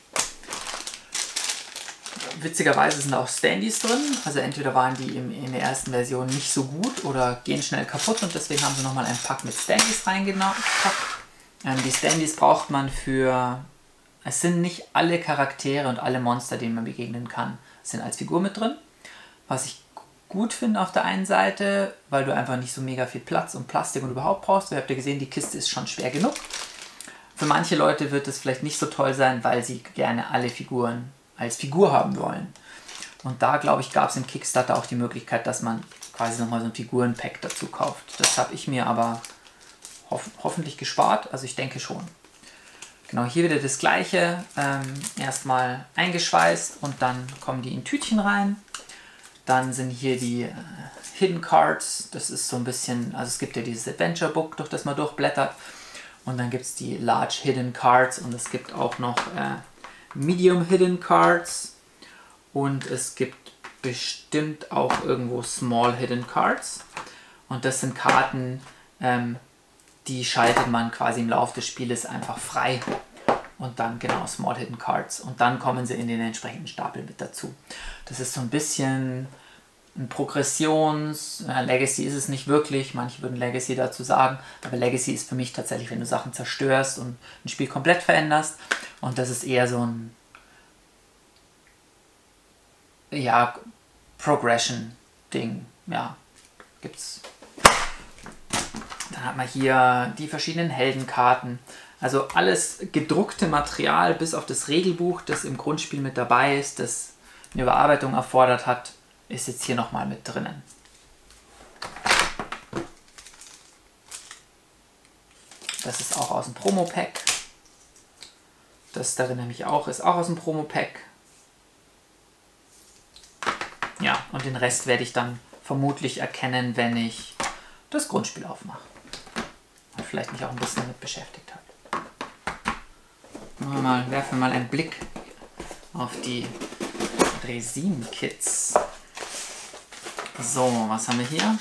Witzigerweise sind auch Standys drin. Also entweder waren die in der ersten Version nicht so gut oder gehen schnell kaputt und deswegen haben sie nochmal ein Pack mit Standys reingepackt. Die Standys braucht man für... Es sind nicht alle Charaktere und alle Monster, denen man begegnen kann, sind als Figur mit drin. Was ich gut finde auf der einen Seite, weil du einfach nicht so mega viel Platz und Plastik und überhaupt brauchst. Ihr habt ja gesehen, die Kiste ist schon schwer genug. Für manche Leute wird es vielleicht nicht so toll sein, weil sie gerne alle Figuren als Figur haben wollen. Und da, glaube ich, gab es im Kickstarter auch die Möglichkeit, dass man quasi nochmal so ein Figurenpack dazu kauft. Das habe ich mir aber hoffentlich gespart, also ich denke schon. Genau, hier wieder das gleiche, erstmal eingeschweißt und dann kommen die in Tütchen rein. Dann sind hier die Hidden Cards. Das ist so ein bisschen, also es gibt ja dieses Adventure Book, durch das man durchblättert. Und dann gibt es die Large Hidden Cards und es gibt auch noch Medium Hidden Cards. Und es gibt bestimmt auch irgendwo Small Hidden Cards. Und das sind Karten, die schaltet man quasi im Laufe des Spieles einfach frei. Und dann genau Small Hidden Cards. Und dann kommen sie in den entsprechenden Stapel mit dazu. Das ist so ein bisschen ein Legacy ist es nicht wirklich. Manche würden Legacy dazu sagen. Aber Legacy ist für mich tatsächlich, wenn du Sachen zerstörst und ein Spiel komplett veränderst. Und das ist eher so ein Progression-Ding. Ja, gibt's. Dann hat man hier die verschiedenen Heldenkarten. Also alles gedruckte Material, bis auf das Regelbuch, das im Grundspiel mit dabei ist, das eine Überarbeitung erfordert hat, ist jetzt hier nochmal mit drinnen. Das ist auch aus dem Promo-Pack. Das darin nämlich auch ist auch aus dem Promo-Pack. Ja, und den Rest werde ich dann vermutlich erkennen, wenn ich das Grundspiel aufmache. Und vielleicht mich auch ein bisschen damit beschäftigt habe. Werfen wir mal einen Blick auf die Resin-Kits. So, was haben wir hier?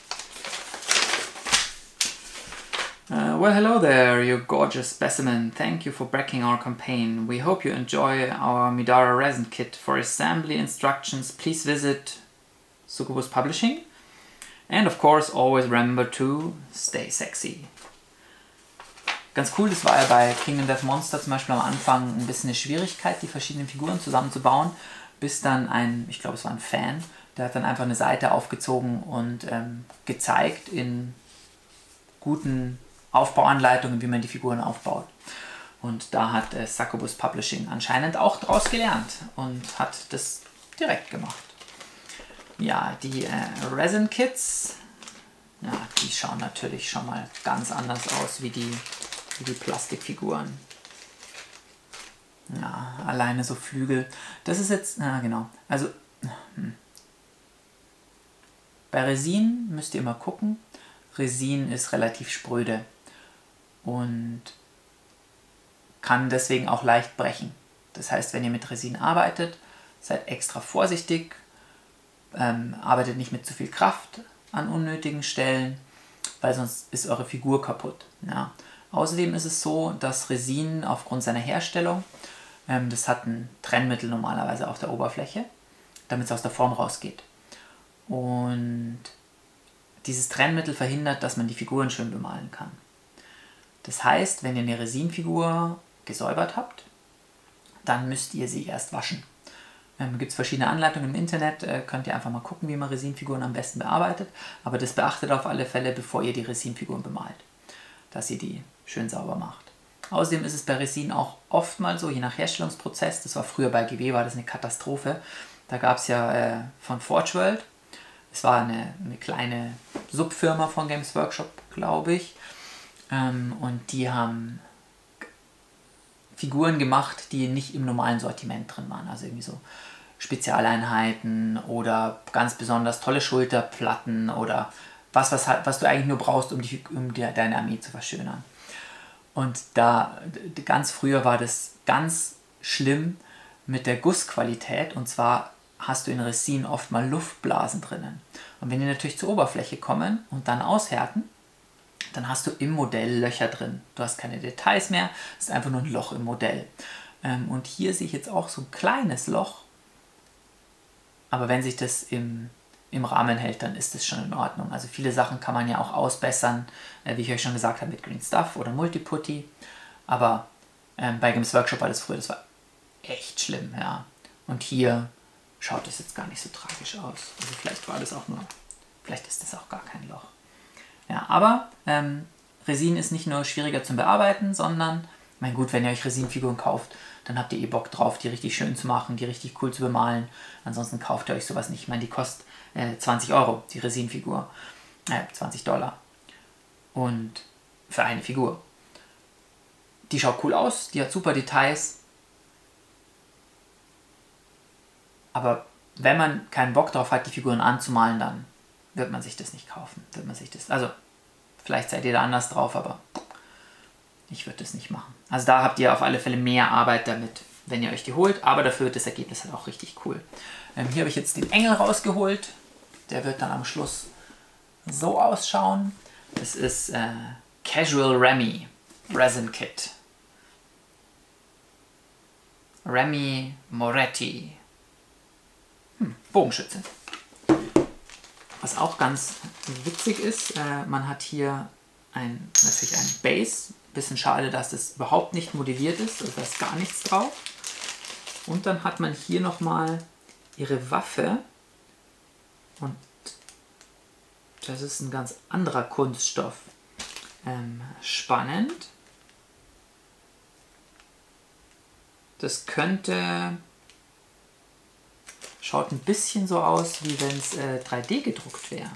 Well, hello there, you gorgeous specimen. Thank you for backing our campaign. We hope you enjoy our Midara resin kit. For assembly instructions, please visit Succubus Publishing. And of course, always remember to stay sexy. Ganz cool, das war ja bei King and Death Monster zum Beispiel am Anfang ein bisschen eine Schwierigkeit, die verschiedenen Figuren zusammenzubauen, bis dann ich glaube es war ein Fan, der hat dann einfach eine Seite aufgezogen und gezeigt in guten Aufbauanleitungen, wie man die Figuren aufbaut. Und da hat Succubus Publishing anscheinend auch draus gelernt und hat das direkt gemacht. Ja, die Resin Kits, ja, die schauen natürlich schon mal ganz anders aus wie die Plastikfiguren. Ja, alleine so Flügel. Das ist jetzt, genau, also bei Resin müsst ihr immer gucken. Resin ist relativ spröde und kann deswegen auch leicht brechen. Das heißt, wenn ihr mit Resin arbeitet, seid extra vorsichtig, arbeitet nicht mit zu viel Kraft an unnötigen Stellen, weil sonst ist eure Figur kaputt. Ja. Außerdem ist es so, dass Resin aufgrund seiner Herstellung, das hat ein Trennmittel normalerweise auf der Oberfläche, damit es aus der Form rausgeht. Und dieses Trennmittel verhindert, dass man die Figuren schön bemalen kann. Das heißt, wenn ihr eine Resinfigur gesäubert habt, dann müsst ihr sie erst waschen. Gibt es verschiedene Anleitungen im Internet, könnt ihr einfach mal gucken, wie man Resinfiguren am besten bearbeitet. Aber das beachtet auf alle Fälle, bevor ihr die Resinfiguren bemalt, dass ihr die schön sauber macht. Außerdem ist es bei Resin auch oft mal so, je nach Herstellungsprozess, das war früher bei GW, war das eine Katastrophe. Da gab es ja von Forge World, es war eine kleine Subfirma von Games Workshop, glaube ich. Und die haben Figuren gemacht, die nicht im normalen Sortiment drin waren. Also irgendwie so Spezialeinheiten oder ganz besonders tolle Schulterplatten oder was du eigentlich nur brauchst, um deine Armee zu verschönern. Und da ganz früher war das ganz schlimm mit der Gussqualität, und zwar hast du in Resin oft mal Luftblasen drinnen. Und wenn die natürlich zur Oberfläche kommen und dann aushärten, dann hast du im Modell Löcher drin. Du hast keine Details mehr, es ist einfach nur ein Loch im Modell. Und hier sehe ich jetzt auch so ein kleines Loch, aber wenn sich das im Rahmen hält, dann ist das schon in Ordnung. Also viele Sachen kann man ja auch ausbessern, wie ich euch schon gesagt habe, mit Green Stuff oder Multiputty. Aber bei Games Workshop war das früher, das war echt schlimm, ja. Und hier schaut das jetzt gar nicht so tragisch aus. Also vielleicht ist das auch gar kein Loch. Ja, aber Resin ist nicht nur schwieriger zum Bearbeiten, sondern, mein gut, wenn ihr euch Resinfiguren kauft, dann habt ihr eh Bock drauf, die richtig schön zu machen, die richtig cool zu bemalen. Ansonsten kauft ihr euch sowas nicht. Ich meine, die kostet 20 Euro, die Resinfigur. $20. Und für eine Figur. Die schaut cool aus, die hat super Details. Aber wenn man keinen Bock drauf hat, die Figuren anzumalen, dann wird man sich das nicht kaufen. Also, vielleicht seid ihr da anders drauf, aber ich würde das nicht machen. Also da habt ihr auf alle Fälle mehr Arbeit damit, wenn ihr euch die holt, aber dafür wird das Ergebnis halt auch richtig cool. Hier habe ich jetzt den Engel rausgeholt. Der wird dann am Schluss so ausschauen. Das ist Casual Remy Resin Kit. Remy Moretti. Bogenschütze. Was auch ganz witzig ist, man hat hier natürlich ein Base. Bisschen schade, dass das überhaupt nicht modelliert ist, also da ist gar nichts drauf. Und dann hat man hier nochmal ihre Waffe. Und das ist ein ganz anderer Kunststoff. Spannend. Das schaut ein bisschen so aus, wie wenn es 3D gedruckt wäre.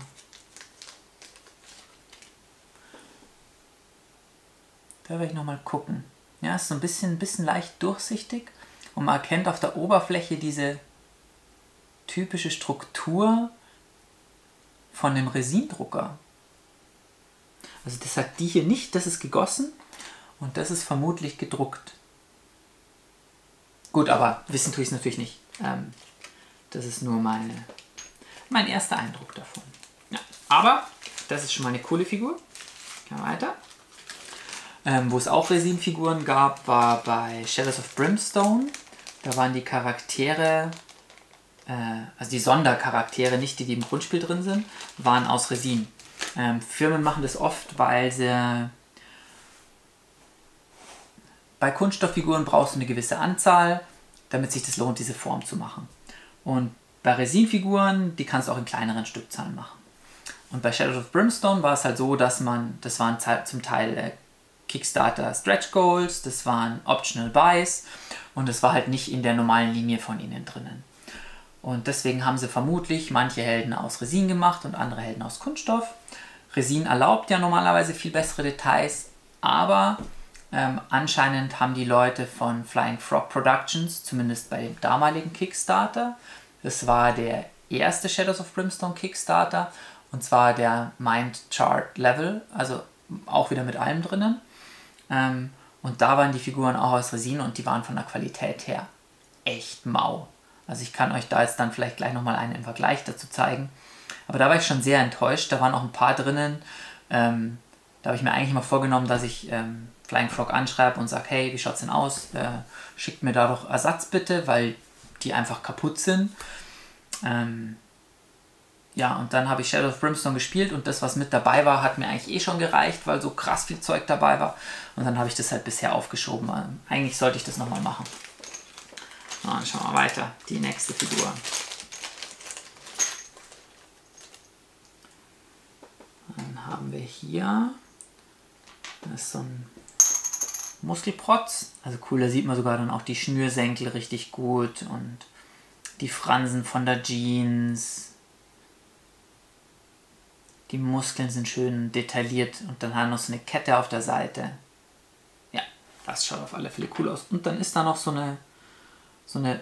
Da werde ich nochmal gucken. Ja, ist so ein bisschen leicht durchsichtig und man erkennt auf der Oberfläche diese typische Struktur von dem Resindrucker. Also das hat die hier nicht, das ist gegossen und das ist vermutlich gedruckt. Gut, aber wissen tue ich es natürlich nicht. Das ist nur mein erster Eindruck davon. Ja, aber das ist schon mal eine coole Figur. Gehen wir weiter. Wo es auch Resinfiguren gab, war bei Shadows of Brimstone. Da waren die Charaktere, also die Sondercharaktere, nicht die im Grundspiel drin sind, waren aus Resin. Firmen machen das oft, weil sie bei Kunststofffiguren brauchst du eine gewisse Anzahl, damit sich das lohnt, diese Form zu machen. Und bei Resinfiguren, die kannst du auch in kleineren Stückzahlen machen. Und bei Shadows of Brimstone war es halt so, das waren zum Teil Kickstarter Stretch Goals, das waren Optional Buys und das war halt nicht in der normalen Linie von ihnen drinnen. Und deswegen haben sie vermutlich manche Helden aus Resin gemacht und andere Helden aus Kunststoff. Resin erlaubt ja normalerweise viel bessere Details, aber anscheinend haben die Leute von Flying Frog Productions, zumindest bei dem damaligen Kickstarter, das war der erste Shadows of Brimstone Kickstarter, und zwar der Mind Chart Level, also auch wieder mit allem drinnen. Und da waren die Figuren auch aus Resin und die waren von der Qualität her echt mau. Also ich kann euch da jetzt dann vielleicht gleich nochmal einen im Vergleich dazu zeigen. Aber da war ich schon sehr enttäuscht, da waren auch ein paar drinnen. Da habe ich mir eigentlich mal vorgenommen, dass ich Flying Frog anschreibe und sage, hey, wie schaut es denn aus? Schickt mir da doch Ersatz bitte, weil die einfach kaputt sind. Ja, und dann habe ich Shadow of Brimstone gespielt und das, was mit dabei war, hat mir eigentlich eh schon gereicht, weil so krass viel Zeug dabei war. Und dann habe ich das halt bisher aufgeschoben. Eigentlich sollte ich das nochmal machen. So, dann schauen wir weiter. Die nächste Figur. Dann haben wir hier, das ist so ein Muskelprotz. Also cool, da sieht man sogar dann auch die Schnürsenkel richtig gut und die Fransen von der Jeans. Die Muskeln sind schön detailliert und dann haben wir noch so eine Kette auf der Seite. Ja, das schaut auf alle Fälle cool aus. Und dann ist da noch so eine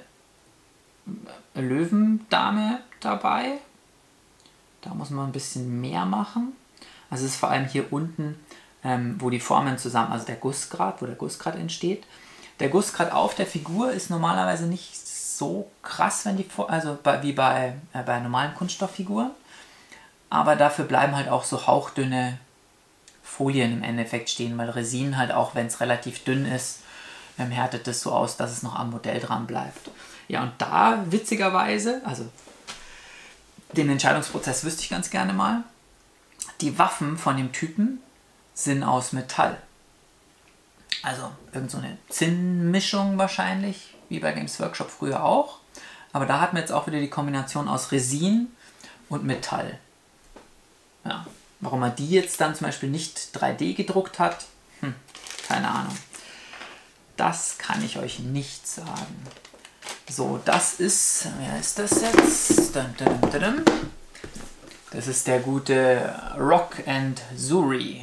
Löwendame dabei. Da muss man ein bisschen mehr machen. Also es ist vor allem hier unten, wo die Formen zusammen, also der Gussgrad, wo der Gussgrad entsteht. Der Gussgrad auf der Figur ist normalerweise nicht so krass, wie bei normalen Kunststofffiguren. Aber dafür bleiben halt auch so hauchdünne Folien im Endeffekt stehen, weil Resin halt auch, wenn es relativ dünn ist, härtet es so aus, dass es noch am Modell dran bleibt. Ja, und da witzigerweise, also den Entscheidungsprozess wüsste ich ganz gerne mal, die Waffen von dem Typen sind aus Metall. Also irgend so eine Zinnmischung wahrscheinlich, wie bei Games Workshop früher auch. Aber da hat man jetzt auch wieder die Kombination aus Resin und Metall. Ja, warum er die jetzt dann zum Beispiel nicht 3D gedruckt hat, keine Ahnung. Das kann ich euch nicht sagen. So, das ist, wer ist das jetzt? Das ist der gute Rock and Zuri.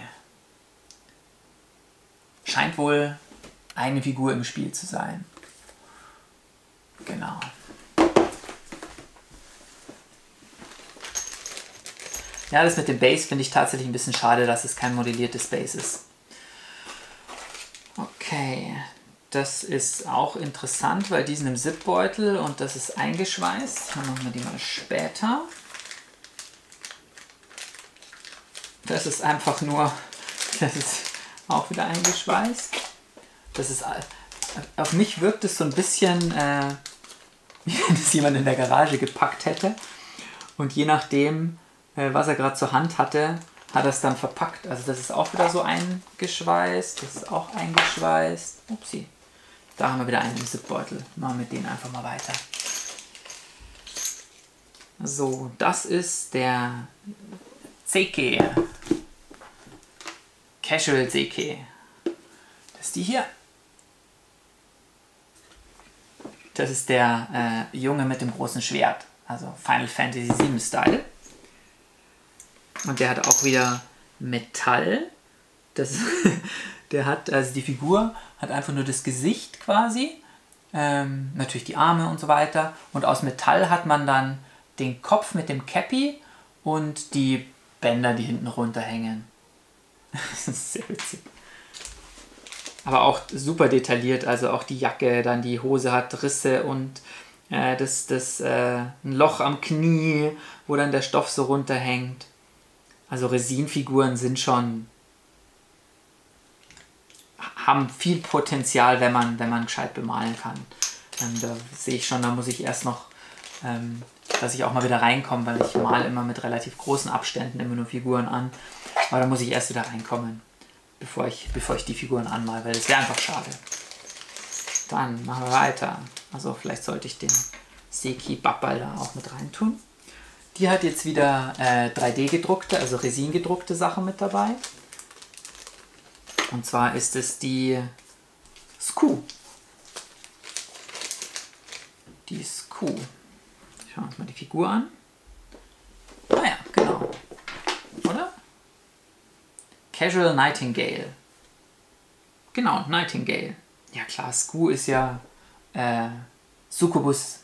Scheint wohl eine Figur im Spiel zu sein. Genau. Ja, das mit dem Base finde ich tatsächlich ein bisschen schade, dass es kein modelliertes Base ist. Okay, das ist auch interessant, weil die sind im Zipbeutel und das ist eingeschweißt. Dann machen wir die mal später. Das ist einfach nur, das ist auch wieder eingeschweißt. Das ist, auf mich wirkt es so ein bisschen, wie wenn es jemand in der Garage gepackt hätte. Und je nachdem, was er gerade zur Hand hatte, hat er es dann verpackt. Also das ist auch wieder so eingeschweißt. Das ist auch eingeschweißt. Upsi. Da haben wir wieder einen im Zipbeutel. Machen wir mit denen einfach mal weiter. So, das ist der Zeke. Casual Zeke. Das ist die hier. Das ist der Junge mit dem großen Schwert. Also Final Fantasy VII Style. Und der hat auch wieder Metall. Das, der hat, also die Figur hat einfach nur das Gesicht quasi. Natürlich die Arme und so weiter. Und aus Metall hat man dann den Kopf mit dem Cappy und die Bänder, die hinten runterhängen. Das ist sehr witzig. Aber auch super detailliert. Also auch die Jacke, dann die Hose hat Risse und ein Loch am Knie, wo dann der Stoff so runterhängt. Also Resinfiguren sind schon, haben viel Potenzial, wenn man gescheit bemalen kann. Da sehe ich schon, da muss ich erst noch, dass ich auch mal wieder reinkomme, weil ich male immer mit relativ großen Abständen immer nur Figuren an. Aber da muss ich erst wieder reinkommen, bevor ich die Figuren anmale, weil das wäre einfach schade. Dann machen wir weiter. Also vielleicht sollte ich den Seki Babbal da auch mit reintun. Die hat jetzt wieder 3D gedruckte, also Resin gedruckte Sachen mit dabei. Und zwar ist es die Sku. Die Sku. Schauen wir uns mal die Figur an. Ah ja, genau. Oder? Casual Nightingale. Genau, Nightingale. Ja klar, Sku ist ja Succubus.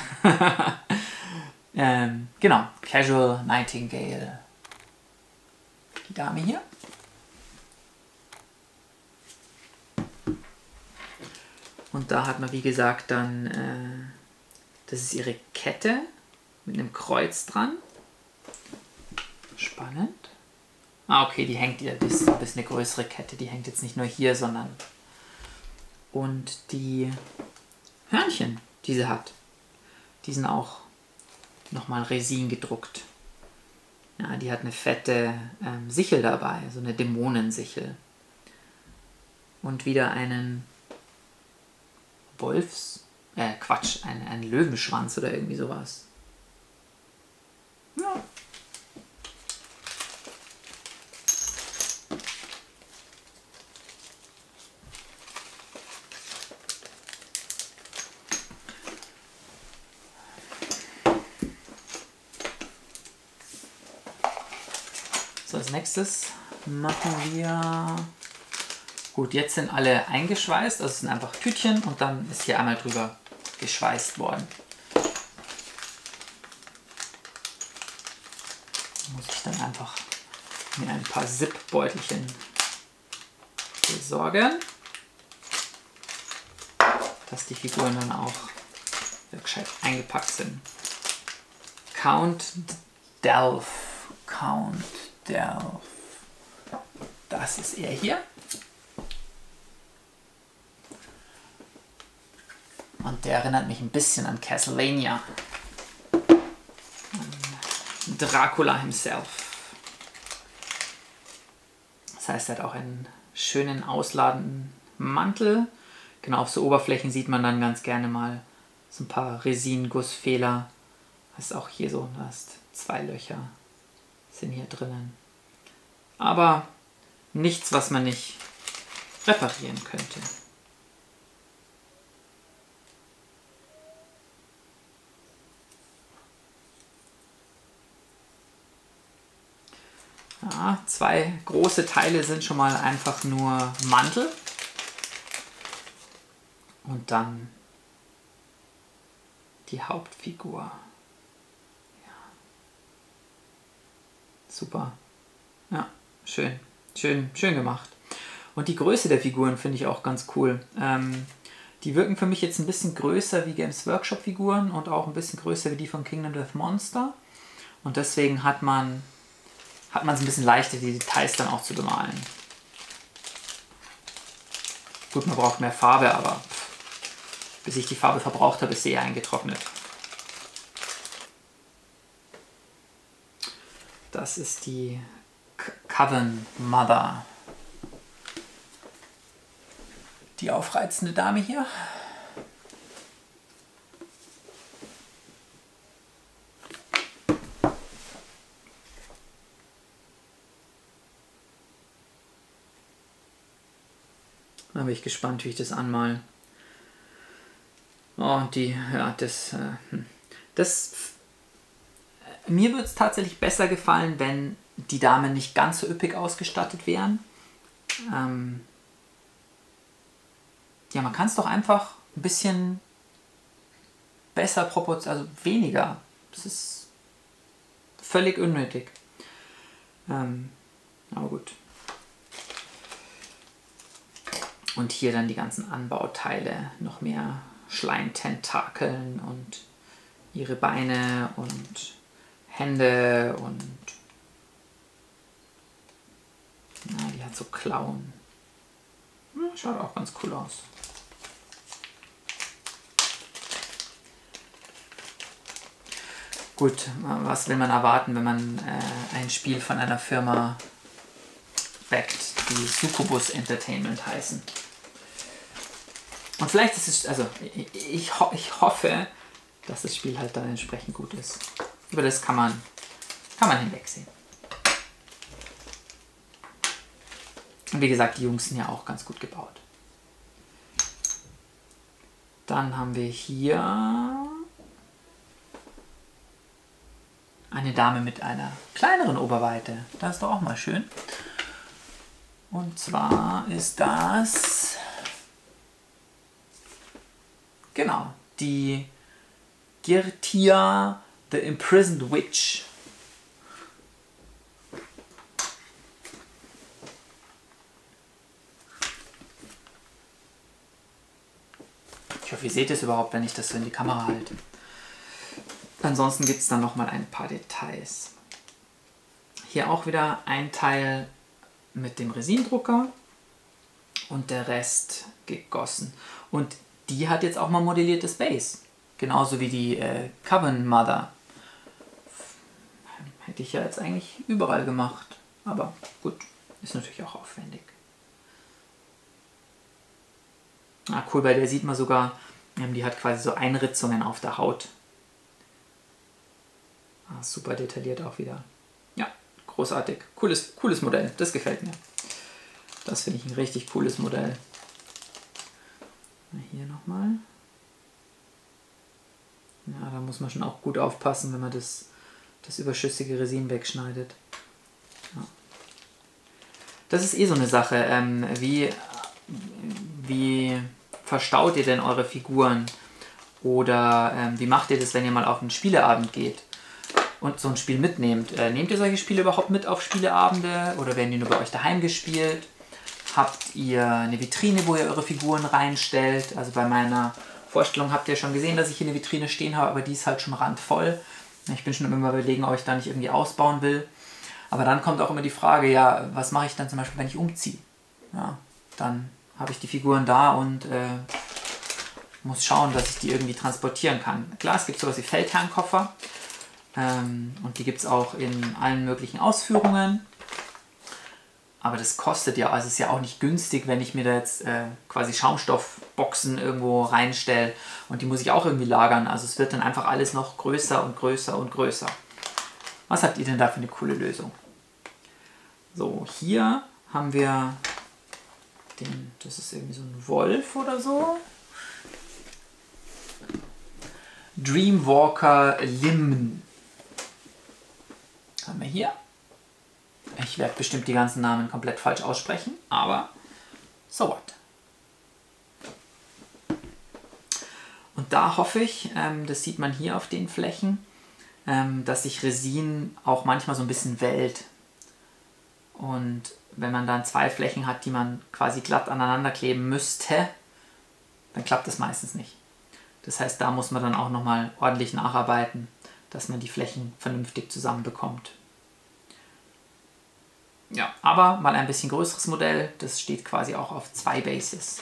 Genau, Casual Nightingale. Die Dame hier. Und da hat man, wie gesagt, dann, das ist ihre Kette mit einem Kreuz dran. Spannend. Ah, okay, die hängt, das ist eine größere Kette, die hängt jetzt nicht nur hier, sondern... Und die Hörnchen, die sie hat, die sind auch nochmal Resin gedruckt. Ja, die hat eine fette Sichel dabei, so eine Dämonensichel. Und wieder einen einen Löwenschwanz oder irgendwie sowas. Ja. So, als nächstes machen wir... Gut, jetzt sind alle eingeschweißt, also es sind einfach Tütchen und dann ist hier einmal drüber geschweißt worden. Da muss ich dann einfach mir ein paar Zip-Beutelchen besorgen, dass die Figuren dann auch gescheit eingepackt sind. Count Delph. Count Delph. Das ist er hier. Und der erinnert mich ein bisschen an Castlevania. An Dracula himself. Das heißt, er hat auch einen schönen ausladenden Mantel. Genau, auf so Oberflächen sieht man dann ganz gerne mal so ein paar Resin-Gussfehler. Das ist auch hier so, da ist 2 Löcher sind hier drinnen. Aber nichts, was man nicht reparieren könnte. Ja, 2 große Teile sind schon mal einfach nur Mantel. Und dann die Hauptfigur. Ja. Super. Ja, schön. Schön gemacht. Und die Größe der Figuren finde ich auch ganz cool. Die wirken für mich jetzt ein bisschen größer wie Games Workshop Figuren und auch ein bisschen größer wie die von Kingdom Death Monster. Und deswegen hat man es ein bisschen leichter, die Details dann auch zu bemalen. Gut, man braucht mehr Farbe, aber bis ich die Farbe verbraucht habe, ist sie eher eingetrocknet. Das ist die Coven Mother. Die aufreizende Dame hier. Da bin ich gespannt, wie ich das anmale. Oh, mir würde es tatsächlich besser gefallen, wenn die Damen nicht ganz so üppig ausgestattet wären. Ja, man kann es doch einfach ein bisschen besser proportionieren, also weniger. Das ist völlig unnötig. Aber gut. Und hier dann die ganzen Anbauteile, noch mehr Schleimtentakeln und ihre Beine und Hände und ja, die hat so Klauen. Schaut auch ganz cool aus. Gut, was will man erwarten, wenn man ein Spiel von einer Firma backt, die Succubus Entertainment heißen? Und vielleicht ist es, also ich hoffe, dass das Spiel halt dann entsprechend gut ist. Über das kann man hinwegsehen. Und wie gesagt, die Jungs sind ja auch ganz gut gebaut. Dann haben wir hier eine Dame mit einer kleineren Oberweite. Das ist doch auch mal schön. Und zwar ist das genau die Girtia the Imprisoned Witch. Ich hoffe, ihr seht es überhaupt, wenn ich das so in die Kamera halte. Ansonsten gibt es dann nochmal ein paar Details. Hier auch wieder ein Teil mit dem Resindrucker und der Rest gegossen. Und die hat jetzt auch mal modelliertes Base. Genauso wie die Coven Mother. Hätte ich ja jetzt eigentlich überall gemacht. Aber gut, ist natürlich auch aufwendig. Ah, cool, bei der sieht man sogar, die hat quasi so Einritzungen auf der Haut. Ah, super detailliert auch wieder. Ja, großartig. Cooles Modell, das gefällt mir. Das finde ich ein richtig cooles Modell. Hier nochmal. Ja, da muss man schon auch gut aufpassen, wenn man das überschüssige Resin wegschneidet. Ja. Das ist eh so eine Sache. Wie verstaut ihr denn eure Figuren? Oder wie macht ihr das, wenn ihr mal auf einen Spieleabend geht und so ein Spiel mitnehmt? Nehmt ihr solche Spiele überhaupt mit auf Spieleabende oder werden die nur bei euch daheim gespielt? Habt ihr eine Vitrine, wo ihr eure Figuren reinstellt? Also bei meiner Vorstellung habt ihr schon gesehen, dass ich hier eine Vitrine stehen habe, aber die ist halt schon randvoll. Ich bin schon immer überlegen, ob ich da nicht irgendwie ausbauen will. Aber dann kommt auch immer die Frage, ja, was mache ich dann zum Beispiel, wenn ich umziehe? Ja, dann habe ich die Figuren da und muss schauen, dass ich die irgendwie transportieren kann. Klar, es gibt sowas wie Feldherrenkoffer und die gibt es auch in allen möglichen Ausführungen. Aber das kostet ja, also es ist ja auch nicht günstig, wenn ich mir da jetzt quasi Schaumstoffboxen irgendwo reinstelle und die muss ich auch irgendwie lagern. Also es wird dann einfach alles noch größer und größer und größer. Was habt ihr denn da für eine coole Lösung? So, hier haben wir das ist irgendwie so ein Wolf oder so. Dreamwalker Limn. Haben wir hier. Ich werde bestimmt die ganzen Namen komplett falsch aussprechen, aber so what. Und da hoffe ich, das sieht man hier auf den Flächen, dass sich Resin auch manchmal so ein bisschen wellt. Und wenn man dann 2 Flächen hat, die man quasi glatt aneinander kleben müsste, dann klappt das meistens nicht. Das heißt, da muss man dann auch nochmal ordentlich nacharbeiten, dass man die Flächen vernünftig zusammenbekommt. Ja, aber mal ein bisschen größeres Modell, das steht quasi auch auf 2 Bases.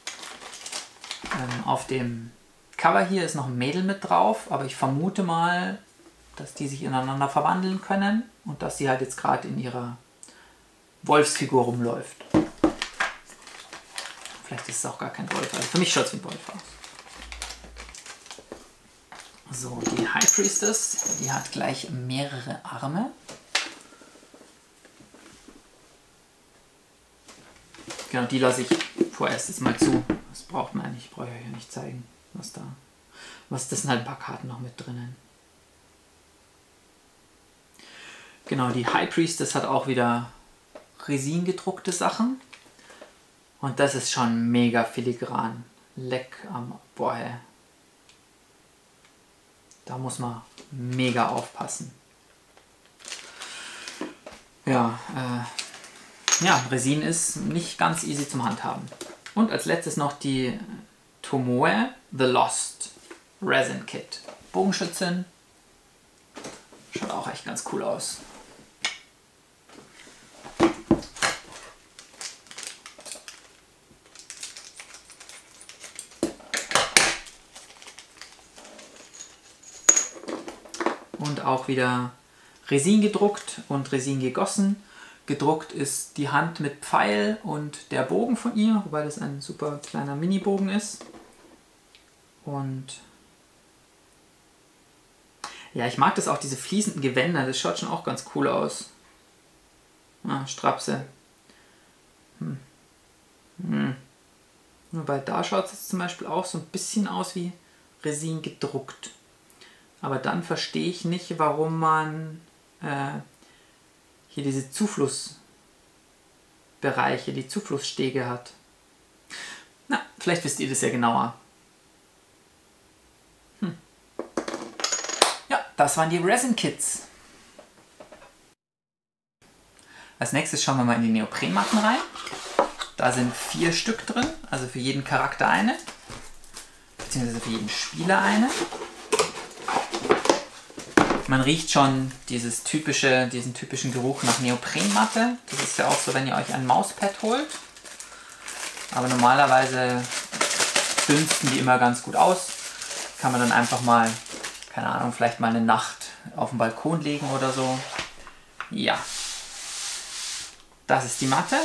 Auf dem Cover hier ist noch ein Mädel mit drauf, aber ich vermute mal, dass die sich ineinander verwandeln können und dass sie halt jetzt gerade in ihrer Wolfsfigur rumläuft. Vielleicht ist es auch gar kein Wolf, also für mich schaut es wie ein Wolf aus. So, die High Priestess, die hat gleich mehrere Arme. Genau, die lasse ich vorerst jetzt mal zu. Das braucht man eigentlich, brauche ich euch ja nicht zeigen, das sind halt ein paar Karten noch mit drinnen. Genau, die High Priestess hat auch wieder Resin gedruckte Sachen. Und das ist schon mega filigran. Leck am... Boah, ey. Da muss man mega aufpassen. Ja, Resin ist nicht ganz easy zum Handhaben. Und als letztes noch die Tomoe The Lost Resin Kit. Bogenschützin. Schaut auch echt ganz cool aus. Und auch wieder Resin gedruckt und Resin gegossen. Gedruckt ist die Hand mit Pfeil und der Bogen von ihr, wobei das ein super kleiner Mini-Bogen ist. Und ja, ich mag das auch, diese fließenden Gewänder, das schaut schon auch ganz cool aus. Ah, Strapse. Wobei da schaut es jetzt zum Beispiel auch so ein bisschen aus wie Resin gedruckt. Aber dann verstehe ich nicht, warum man hier diese Zuflussbereiche, die Zuflussstege hat. Na, vielleicht wisst ihr das ja genauer. Ja, das waren die Resin Kits. Als nächstes schauen wir mal in die Neoprenmatten rein. Da sind 4 Stück drin, also für jeden Charakter eine, beziehungsweise für jeden Spieler eine. Man riecht schon diesen typischen Geruch nach Neoprenmatte. Das ist ja auch so, wenn ihr euch ein Mauspad holt. Aber normalerweise dünsten die immer ganz gut aus. Kann man dann einfach mal, keine Ahnung, vielleicht mal eine Nacht auf den Balkon legen oder so. Ja. Das ist die Matte.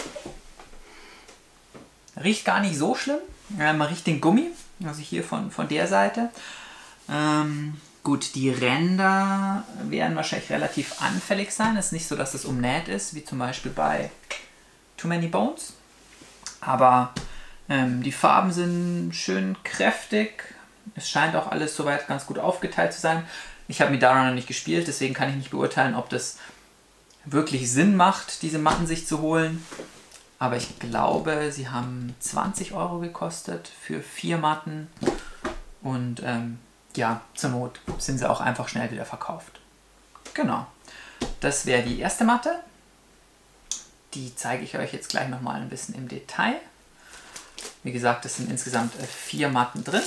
Riecht gar nicht so schlimm. Man riecht den Gummi, also hier von der Seite. Gut, die Ränder werden wahrscheinlich relativ anfällig sein. Es ist nicht so, dass es umnäht ist, wie zum Beispiel bei Too Many Bones. Aber die Farben sind schön kräftig. Es scheint auch alles soweit ganz gut aufgeteilt zu sein. Ich habe Midara noch nicht gespielt, deswegen kann ich nicht beurteilen, ob das wirklich Sinn macht, diese Matten sich zu holen. Aber ich glaube, sie haben 20 € gekostet für 4 Matten. Und ja, zur Not sind sie auch einfach schnell wieder verkauft. Genau. Das wäre die erste Matte. Die zeige ich euch jetzt gleich nochmal ein bisschen im Detail. Wie gesagt, es sind insgesamt 4 Matten drin.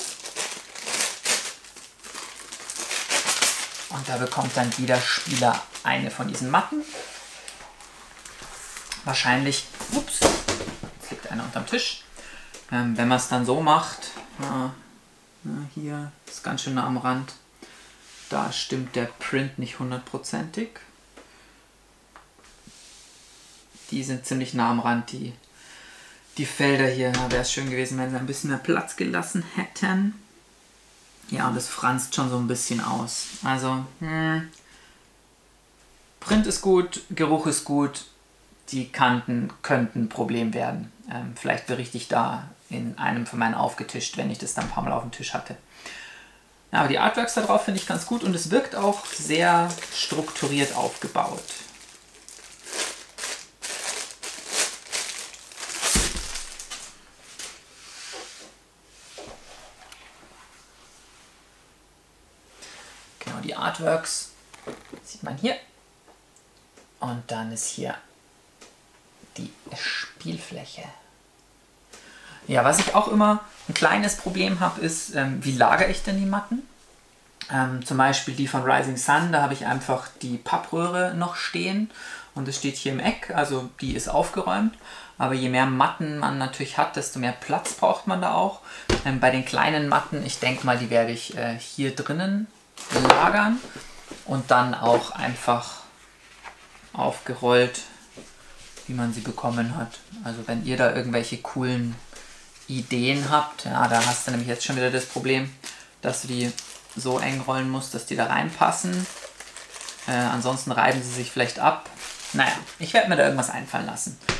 Und da bekommt dann jeder Spieler eine von diesen Matten. Wahrscheinlich, ups, jetzt liegt einer unterm Tisch. Wenn man es dann so macht, hier ist ganz schön nah am Rand, da stimmt der Print nicht hundertprozentig. Die sind ziemlich nah am Rand, die Felder hier. Da wäre es schön gewesen, wenn sie ein bisschen mehr Platz gelassen hätten. Ja, und es franzt schon so ein bisschen aus. Also, Print ist gut, Geruch ist gut. Die Kanten könnten ein Problem werden. Vielleicht berichte ich da in einem von meinen aufgetischt, wenn ich das dann ein paar Mal auf dem Tisch hatte. Ja, aber die Artworks da drauf finde ich ganz gut und es wirkt auch sehr strukturiert aufgebaut. die Artworks. Sieht man hier. Und dann ist hier die Spielfläche. Ja, was ich auch immer ein kleines Problem habe, ist, wie lagere ich denn die Matten? Zum Beispiel die von Rising Sun, da habe ich einfach die Pappröhre noch stehen und es steht hier im Eck, also die ist aufgeräumt. Aber je mehr Matten man natürlich hat, desto mehr Platz braucht man da auch. Bei den kleinen Matten, ich denke mal, die werde ich hier drinnen lagern und dann auch einfach aufgerollt, wie man sie bekommen hat. Also wenn ihr da irgendwelche coolen Ideen habt, ja, da hast du nämlich jetzt schon wieder das Problem, dass du die so eng rollen musst, dass die da reinpassen. Ansonsten reiben sie sich vielleicht ab. Naja, ich werde mir da irgendwas einfallen lassen.